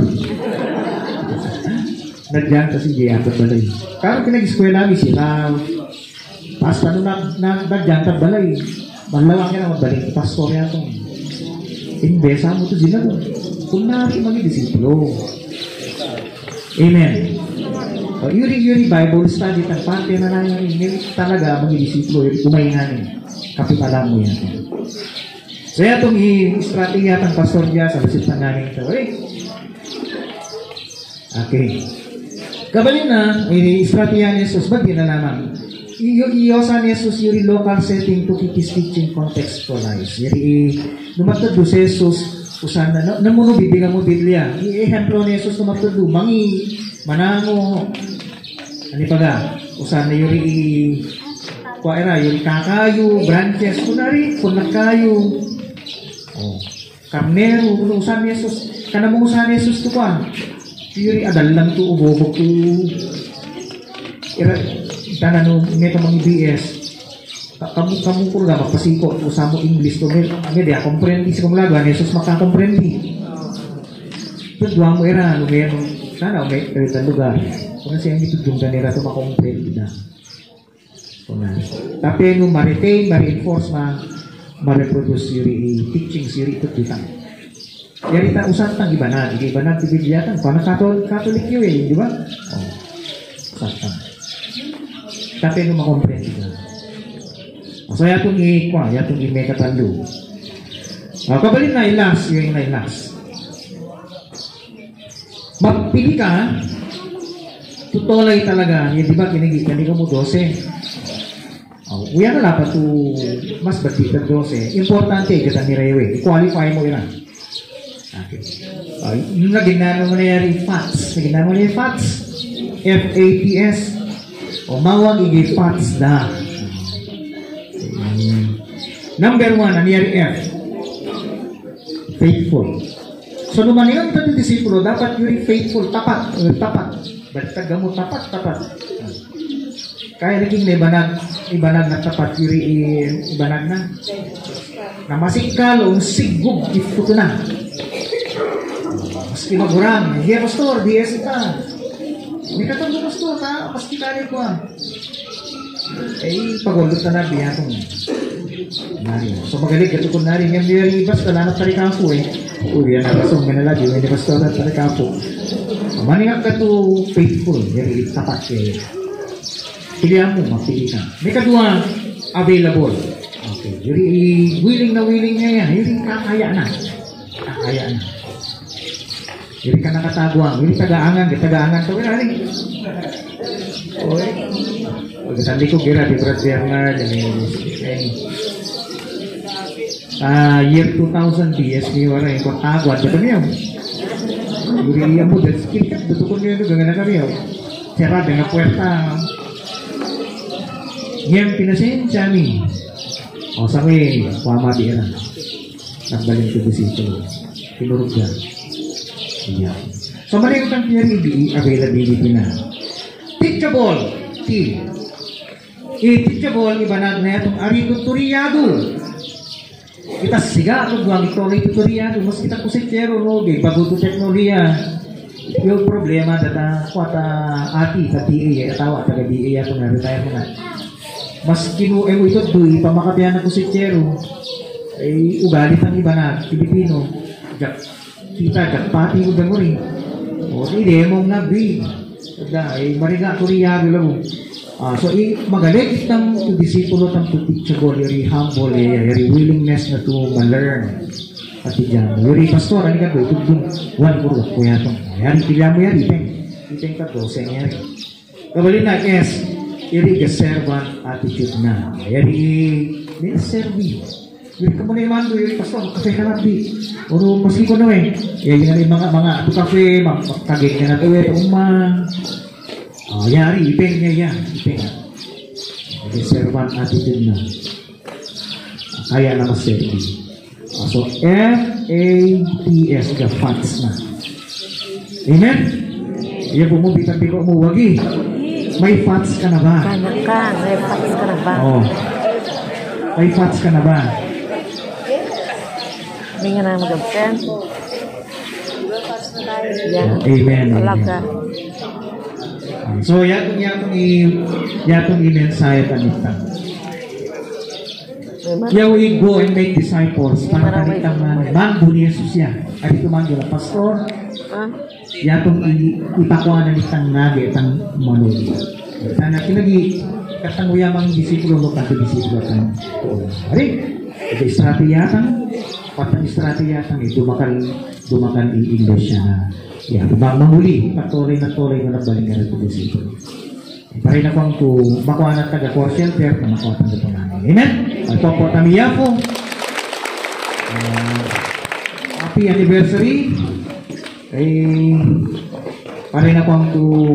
Nagyan kasi di ato balay. Karo pinag-eskwela mi sila. Pas ano nagyan ta balay. Manlawang ka na magbalik pastor yato. Imbesa mo to sila. Kung nari mga disipulo. Amen. Yuri Bible study tan parte na lang yung talaga mga disipulo kumainganin. Kapitalan mo yan. So yatong i-strategy atang pastor diya sa bisip na namin ito. Okay. Kabalin na, i-strategy ni Jesus, ba't yun na naman? Iyosa ni Jesus yung local setting to keep his teaching contextualized. Yung lumatod si Jesus, usan na, namuno bibigang mo Biblia. I-ehemplo ni Jesus lumatod do, mangi, manango, ano pa ga? Usan na yung kuwaira, yung kakayo, branches, kunari, kunakayo, karnero, usan ni Jesus, kanamong usan ni Jesus to kwa. Yuri adal lang to ubobog to tanano meto mga BS kamu puro ga magpasiko usamo English to dia komprendi sa kumulaga Jesus makakomprendi tudwa mo era lumeno sana may tan lugar kung siya hindi tudong kanira to makomprendi na kuna tapi no ma-retain ma-reinforce ma-reproduce yuri teaching yuri to kita. Yari ta usan tang ibanag ti Biblia tan kana Catholic yun di ba? Oh. Usan. Tapi no makomprehend ka. So yatong may katalo. Kabalin na ilas, yung na ilas. Magpili ka, tutulay talaga, yun di ba kinigit ka mo 12. Uyan na lapat to mas batita 12. Importante kita ni Rewe, i-qualify mo yan. Okay. Yung naginano mo na yung FATS. F-A-T-S. O mawag i-FATS na. Number 1, ano yung F? Faithful. So, naman yung ito disipulo, dapat yung faithful, tapat. Baliktag mo, tapat. Kaya naging ibanag na tapat, yung ibanag na. Namasikal, sigug, ito na. Maski magurang, hiya pastor, DS ka. May katang pastor, maski kari ko pagulot na nabi atong nari. So magaling ka tukon nari, ngayon yung ibas, kalanap tarikapo yan na pasong manalagi, hindi pastor na tarikapo. Maningak ka to faithful, yung tapat kayo. Pilihan mo, mapili ka. May kadua, available. Okay, yung willing niya yan, yung kakaya na. Hindi ka nakatagwang, hindi tagaangan to rin. Oy. Pagkatali ko gira di Brad Bernard year 2000 BS ni wala yung tagwan ba kami yun? Yuri mo dahil skikat dito ko nyo gagana kami yun. Sarap nga puwerta. Ngayon pinasensya ni sabi wama di yan nagbaling ko dito pinurog yan. Yeah. So, mali ang theory availability na. Teachable. Teachable, ibanag na itong ari tutoriyado. Kita siga, buwang ito na tutoriyado. Mas kita kusikyero, no? Bago ito teknolohiya. Yung problema data, kuwata ati, sa TA, atawa, taga-DA, ito na, retire mo na. Mas kinuem mo ito, doy, pamakatiyan na kusikyero. Ay, ugalit ang ibanag, Pilipino. Kita pati mo ba mo rin? Hindi mo nabi. Mariga turiyado lang mo. So, magaling itang disipulo ng teachable, yung humble, yung willingness na to ma-learn. Pati dyan. Yung pastor, ano ka ito? One puro. Kuya itong. Yan, pila mo yan. Iteng ka 12. Yan. Kabalin na, S. Yung servant attitude na. Yan, may service. Hindi ka muna yung mando, yung pastor, kafe ka nabi. Uro, maski ko na yan yung mga kafe, magkagig ka na ito yari, ipeng niya yan. Yung servant attitude na. Kaya na mas-serve. So, F-A-T-S, the FATS na. Amen? Iyan po mo, bitang-biko mo, wagi. may fats ka na ba? Kanya ka, may pats ka na ba? Oo. May fats ka na ba? Hindi nga na mag-absent. Yan. Amen. Wala ka. So, yatong i-mensahe kanita. Yaw go and make disciples para kanitang manggo ni Jesus yan. At ito manggo na pastor. Ha? Yatong ipakuha na nitang nage itang manuli. Sana kinagi katanguyamang disipulo mo kanto disipulo kan. Ari, ito estrategyatang patang estrategyatang dumakan i-English na. Ya, manguli patuloy na nabalingan ito disipulo. Pare na kung makuha na taga-core shelter na makuha taga panganin. Amen? Magpopo tamiya po. Happy anniversary. Pare na kung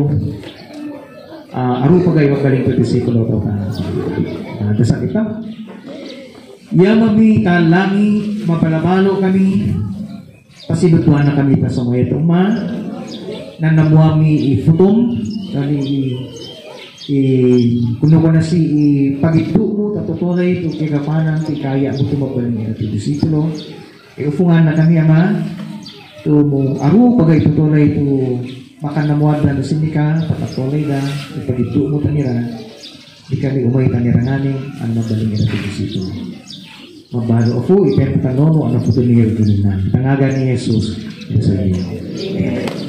aru pagay magaling ko disikulo ito ka dasal ito. Yamami talangi mapalabalo kami pasinutuan na kami sa mga itong na namuami ifutom kali kuno ko na si pagito mo tatutulay ito kikapanang kikaya mo tumapaling na ito disikulo ufungan na kami ama ito mo aru pagay tutulay ito makanamuad na sinika patutulay na ipagito mo tanira di kami umay tanira nganing ang nabaling na ito disikulo mabalo ako ipentanono ang naputunir ginunan tangagan ni Jesus sa iyo. Amen.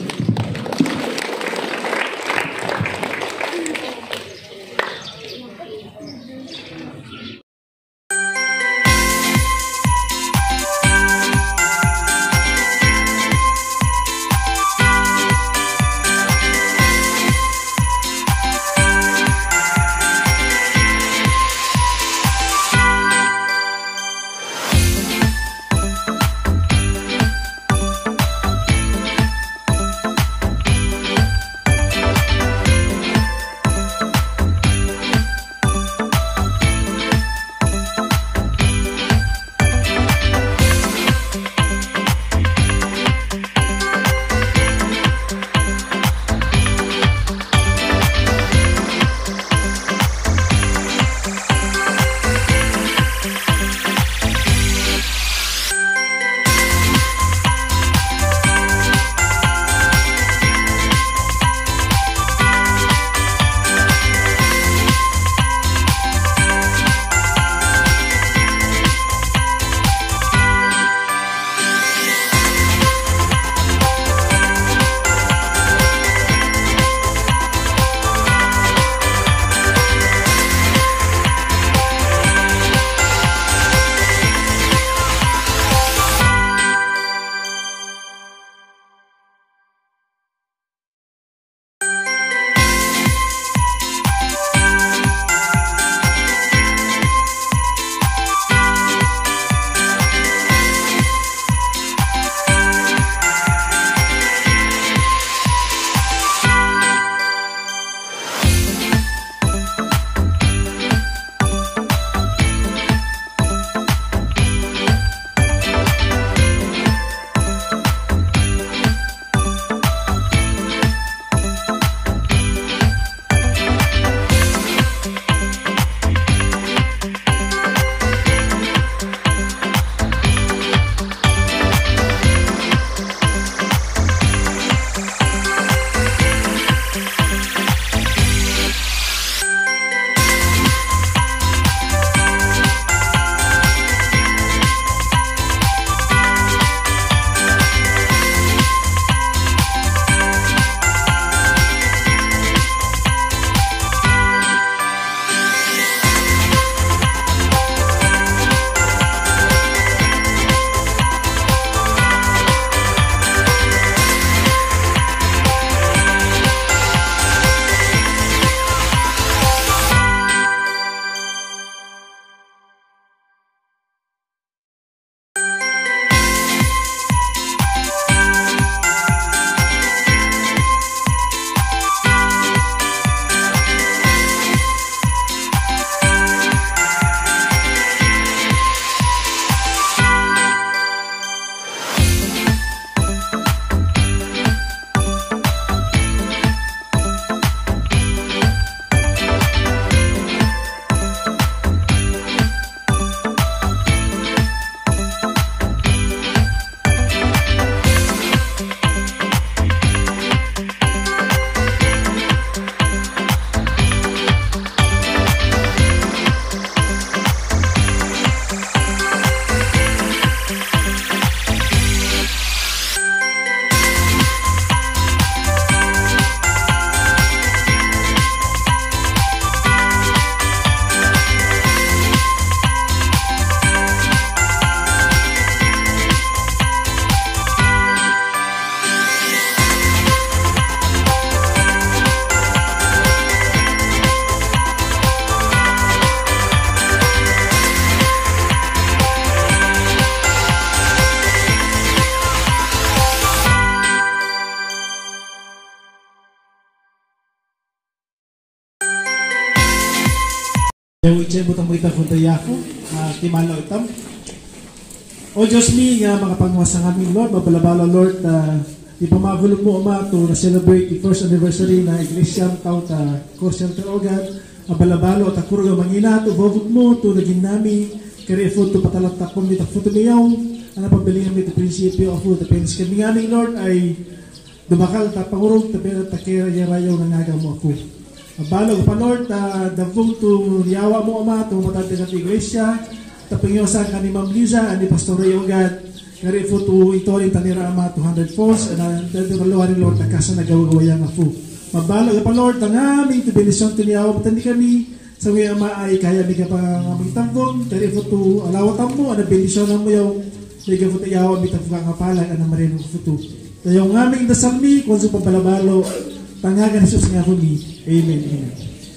kita Futayako, Timalo Itam. O Diyos mi nga mga pangwasa namin Lord, mabalabala Lord, ipamagulog mo Ama to na-celebrate the first anniversary na Iglesia tao ta Center Ogad, mabalabalo at akuruga mangina to vovot mo to naging nami, kaya food to patalatak po nito food to mayong, ano pabiling kami to prinsipyo of food, depends kami namin Lord ay dumakal ta pangurog, tapera takera yarayaw na nagaw mo ako. Mabalog pa Lord, davong to yawa mo Ama to matante sa Iglesia, tapingyosan ka ni Ma'am Liza, ni Pastor Ray Ogad, ngari po to ito rin tanira Ama 200 falls, and dadaluhan ni Lord na kasa nagawagawaya nga po. Mabalag pa Lord, ang aming tibilisyon tiniyaw, matandi kami, sa mga Ama ay kaya may ka pa aming tanggong, ngari po to alawatan mo, ang belisyon mo yung, may ka po tayaw, may tanggong kangapalag, ang marino po to. Yung aming dasal mi, kung sa pabalabalo, tangagan Jesus nga po mi. Amen. Amen.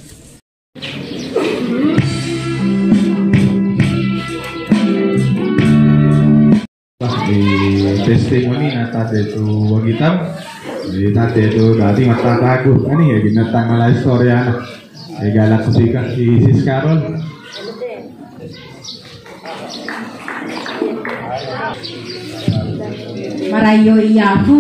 Testimony na tate to wagitam, tate to dati matatago, ani ya ginatang mala istorya na, galak ko si Sis Carol. Marayo iyapo,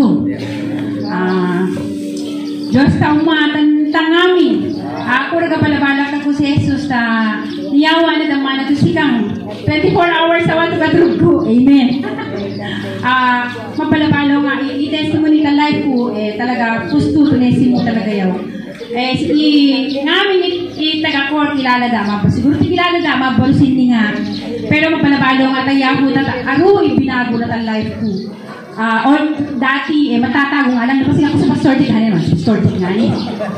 Diyos ta umatan tangami, ako nagapalabalak ako si Jesus ta niyawa na damana to sikang 24 hours awan to kadrug ko, amen. Mapalabalo nga, i-testimony ka live po, talaga, pusto tunesin mo talaga yaw. Namin taga-core kilala dama, siguro kilala dama, bolsin ni nga. Pero mapalabalo nga tayo po, aroy, binago na tayo live po. Or dati, matatago nga lang, kasi ako sa pastor din, pastor din nga niya.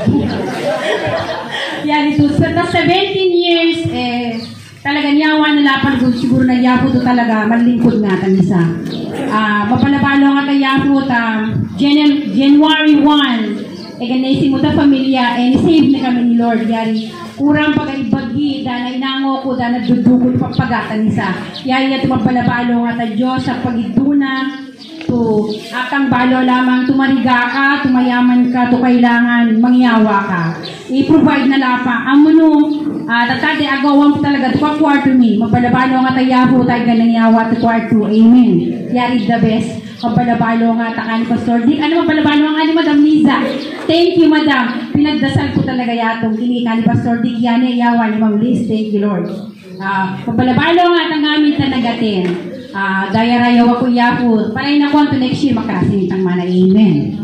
Yan ito, sa 17 years, talaga niyawa na lapal ko, siguro na yapo to talaga, malingkod nga tanisa. Mapalabalo nga tayo yapo, January 1, ganaysin mo ta pamilya, save na kami ni Lord, yari, kurang pag-ibagi, na inango ko, na nagdudugod pagpagatan nisa. Yari na mapalabalo nga tayo Diyos sa pag-iduna, to akang balo lamang tumariga ka, tumayaman ka, to kailangan mangyawa ka. I-provide na lapa. Amo no, tatade agawang talaga, to kwarto mi. Mabalabalo nga tayapo, tayo ganang yawa, to kwarto. Amen. Yari the best. Mabalabalo nga takan Pastor Dick. Ano mabalabalo nga ni Madam Liza? Thank you, Madam. Pinagdasal ko talaga yatong kinika ni Pastor Dick. Yan yawa ni Ma'am Liz. Thank you, Lord. Mabalabalo nga tangamin tanagatin. Daya rayaw ako yapo. Panay na ko to next year makarasin itang mana. Amen.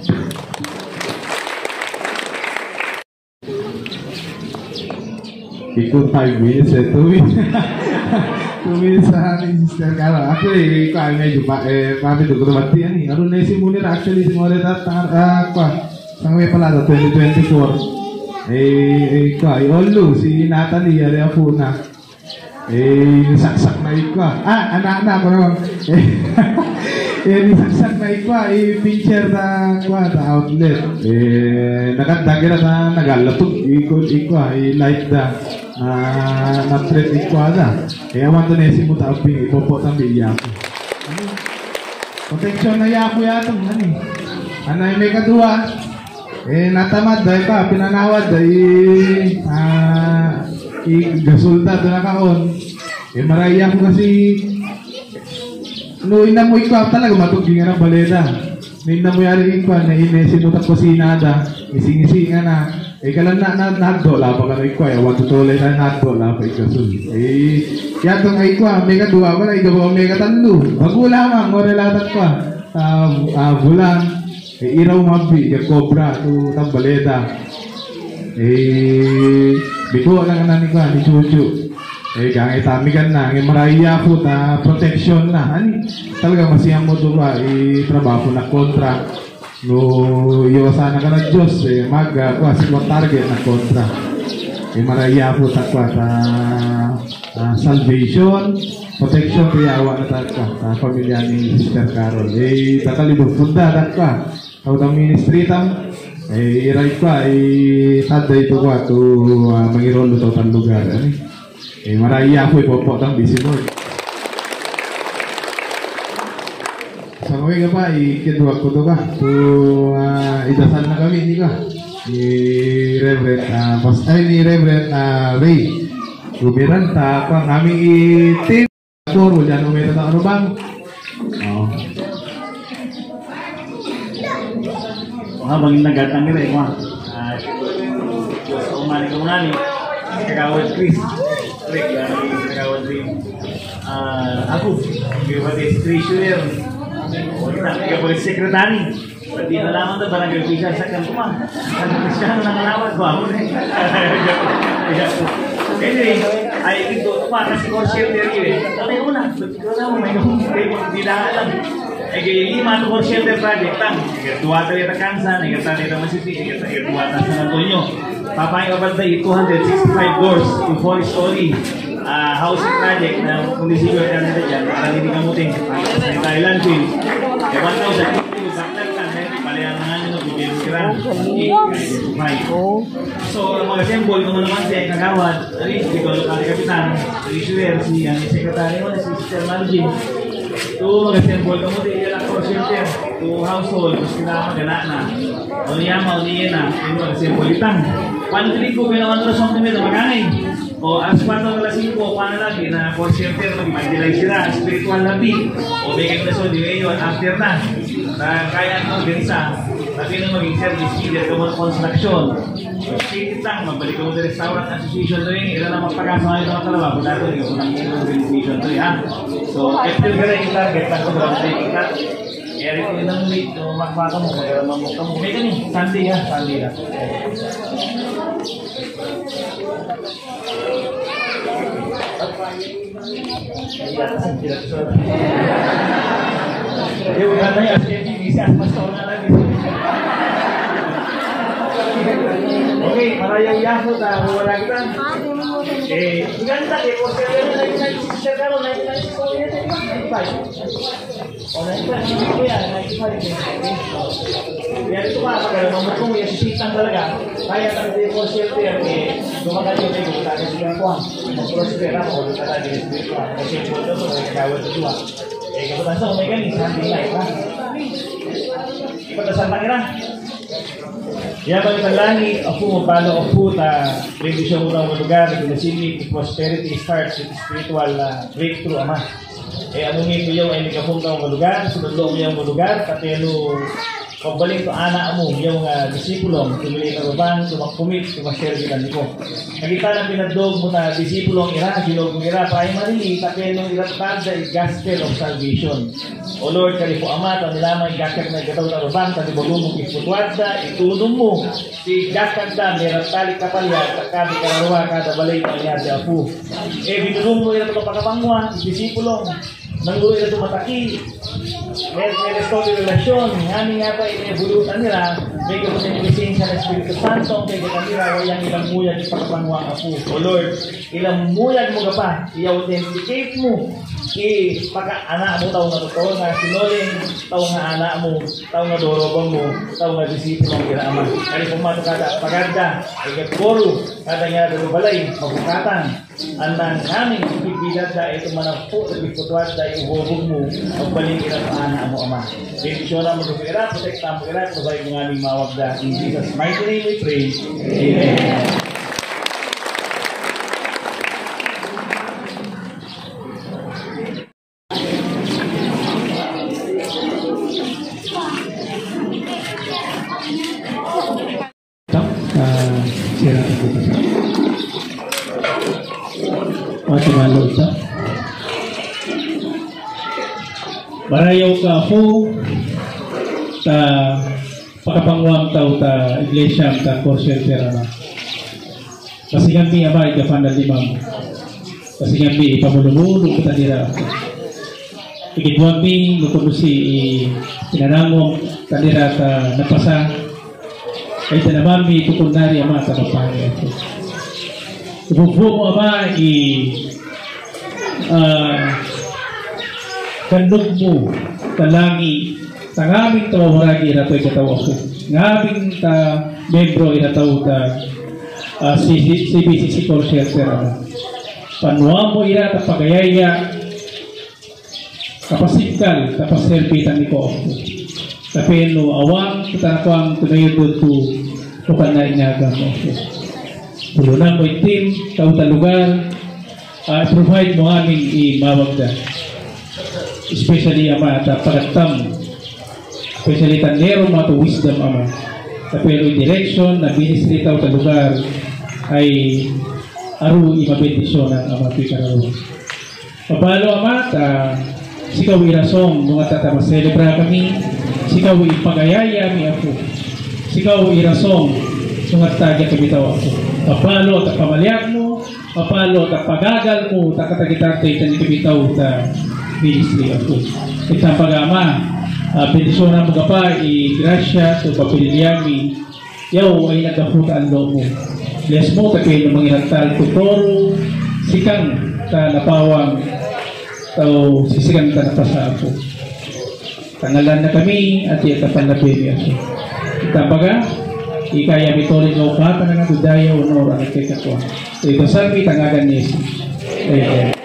Ikut 5 minutes, 2 minutes. 2 minutes sa amin, Sister Carol. Actually, ko ay medyo mami to kumati ani. Aron na simulir actually simulir sangwe pala 2024. Ko ay olu si Natalie ari ako na. Nisaksak na ikwa. Anak-anak ko naman. Nisaksak na ikwa. Picture na outlet. Nakadagir na nagalatog. Ikwa. Light na. Na-trip ikwa na. Awan to na mo taping. Ipopot ang bilya ko. Protection na yako yatong. Ano yung may kaduwa? Natamad dahil pa. Pinanawad dahil gasulta doon na kaon. Maraya ko kasi ina mo ikaw talaga matuging nga ng baleda. Ina mo yari ikaw na inesin mo tapos sinada. Ising-isinga na. Kalan na nado lapa ka na ikaw. Awan tutulay na nado lapa ikasul. Yatong ikaw, may kadua ko na ikaw may katalo. Bago lamang, morelatat ko. Bulan. Iraw mabi, kobra, ito ng baleda. Biko lang na ni Chuchu. Kaya itamigan na, maraya po na protection na. Talaga masiyang mo ito ba, trabaho na kontra. No, iwasan ka na Diyos, siguro target na kontra. Maraya po salvation, protection, piyawa na sa pamilya ni Sister Carol. Tatalibog funda, Tautang ministry tam. Iray pa, taday ito ko ato mangirolo ito ang lugar. Maraya ako ipopotang busy Lord. Sa mga ka pa, ikidwag ko ito ka. Idasal na kami, hindi ka. Ni Reverend Ray. Gubiranta, kung aming itim, wala nung meron na ano bang? Oo. Habang nagatang nila mo. So umali ko ngani. Kagawad Chris. Rick, kagawad Dream. Ako, gawad treasurer. O gawad secretary. Pati na lamang na barangay official sa kantuan. Ano Cristiano nang alawad ko ako. Anyway, ay ito pa kasi concept dito. Ano una? Ikaw na mo may hindi na alam. Eh kaya 5 to shelter project lang. Dua tayo na Kansan, ikata nito Masiti, ikata dua tayo San Antonio. Papay abad tayo 265 doors to 4-story housing project na munisipyo na nito dyan. Para hindi kamuting. Sa Thailand Film. E 1,000 baklat lang. Palayang nga nyo bigyan kirang. So, ang mga symbol, kung naman siya kagawad, dito ang kapitan, treasurer, si secretary mo, si Sister Margin. Ito, mag-assemble ka mo din yan ako, shelter. Ito, household, gusto na magana na. O niya, mauniyan na. Ito, mag-assemble itang. Paano din ko ginawan ko sa mga magangay? O, as paano na lasing ko, paano lagi na for shelter, mag-imagine sila, spiritual labi. O, may kaglaso, di kayo, after na. Kaya ang gansa, tapi na maging service leader ka mo construction. Sige lang, magbalik ko sa restaurant association to yun. Ilan na magpagkasa ngayon ng trabaho. Dato rin ako ng association to yun. So, April ka rin yung target lang ko sa taking cut. Kaya rin yun ang late. Magpaka mo, kaya mamukha mo. May ganun, Sunday ha, Sunday ha. Yung ganda yung SKTVC at mas taon na lagi. Okay, marayaw yaso ta wala kita. Ganda kay ko sa na siya karo na ko yun di ba? O na ito ya, na ito pa rin. Yan ito pa pag mamukong yung sisitang talaga. Kaya tayo ko shelter eh dumagat yung ito sa sila ko. Prosper ako talaga din dito. Kasi po ito kagawad ito. Kapitan sa may ganis sa nilay ha. Ipatasan pa kira. Ya bang talangi ako mapalo ako ta bendisyon mo ng lugar ginasili prosperity starts with spiritual breakthrough ama. Ano ni kuya ay nagapong ng lugar sunod mo yung lugar katelo pagbalik to ana mo yung disipulong tumili ka ban tumakumit tumaservitan niko. Nakita na pinadog mo na disipulong ira gilog mo ira pa ay marili katelo ira tada gospel of salvation. O Lord, kali po ama, ito nilamang gakag na gataw na ruban, tani bagong iputwadda, itulong mo, si gakag na, meron tali kapalya, kakabi kararuha, kada balay pa niya si Apu. Binulong mo ito kapakapangwa, disipulong, nanggulo ito mataki, may restore relasyon, hani nga pa inebulutan nila, may kapunin lisensya ng Espiritu Santo, may kakamira, wayang ilang muyag ipakapangwa Apu. O Lord, ilang muyag mo ka pa, i-authenticate mo, pagka-anak mo tao na totoo na sinuling, tao nga anak mo, tao nga dorobang mo, tao nga disipulong kiraman. Kali pumato kada paganda, ay katporo, kada nga dalubalay, magukatan. Andang namin, pipigad na ito managpo, nagpiputwad na ihubog mo, magbalik ang anak mo, ama. Bendisyon na mo nagpira, protekta mo kira, sabay mo nga aming mawag na. In Jesus' mighty name we pray. Amen. Malo ito. Marayaw ka ako ta pakapangwang tao ta iglesia ta korsentera na. Kasi kami ama ikapan na limang. Kasi kami ipamulumulong kita nila. Ikidwag mi nukuno si pinanamong kanira ta napasa. Ay tanaman mi tukunari ama ta mapangya. Ibubuo mo ama kandog mo talangi tangaming tawawaragi na to'y katawa ko ngaming ta membro inataw ta CBCC call shelter panuwa mo ina ta pagayaya kapasikal kapaserpitan ni ko tapi no awang kita nakuang tunayo to bukan na inyaga mo Pulunan mo itim, tao ta lugar, provide mo aming imawag da. Especially ama at pagatam. Especially tanero mga to wisdom ama. Sa pero direction na ministry tao sa lugar ay aru imabendisyon ng ama pikararo. Pabalo ama ta sikaw irasong mga tata maselebra kami, sikaw ipagayaya mi ako. Sikaw irasong mga tagya kami tao ako. Pabalo at pamaliak mo, pabalo at pagagal mo, takatagitarte ito ni kami tao sa ministry ako. Ito pagama, bendisyon na mga pa, i-grasya, so papililiami, yaw ay nagkaputa ang loob mo. Bless mo, tapos ng mga inagtal tutoro, sikang ta napawang, o sisigang ta napasa ako. Tangalan na kami, at itapan na pwede ako. Itapaga, ikaya mitolin o ka, tanang ang dudaya, honor, ang nagkikakuha. So ito salmi, tangagan ni Jesus. Amen.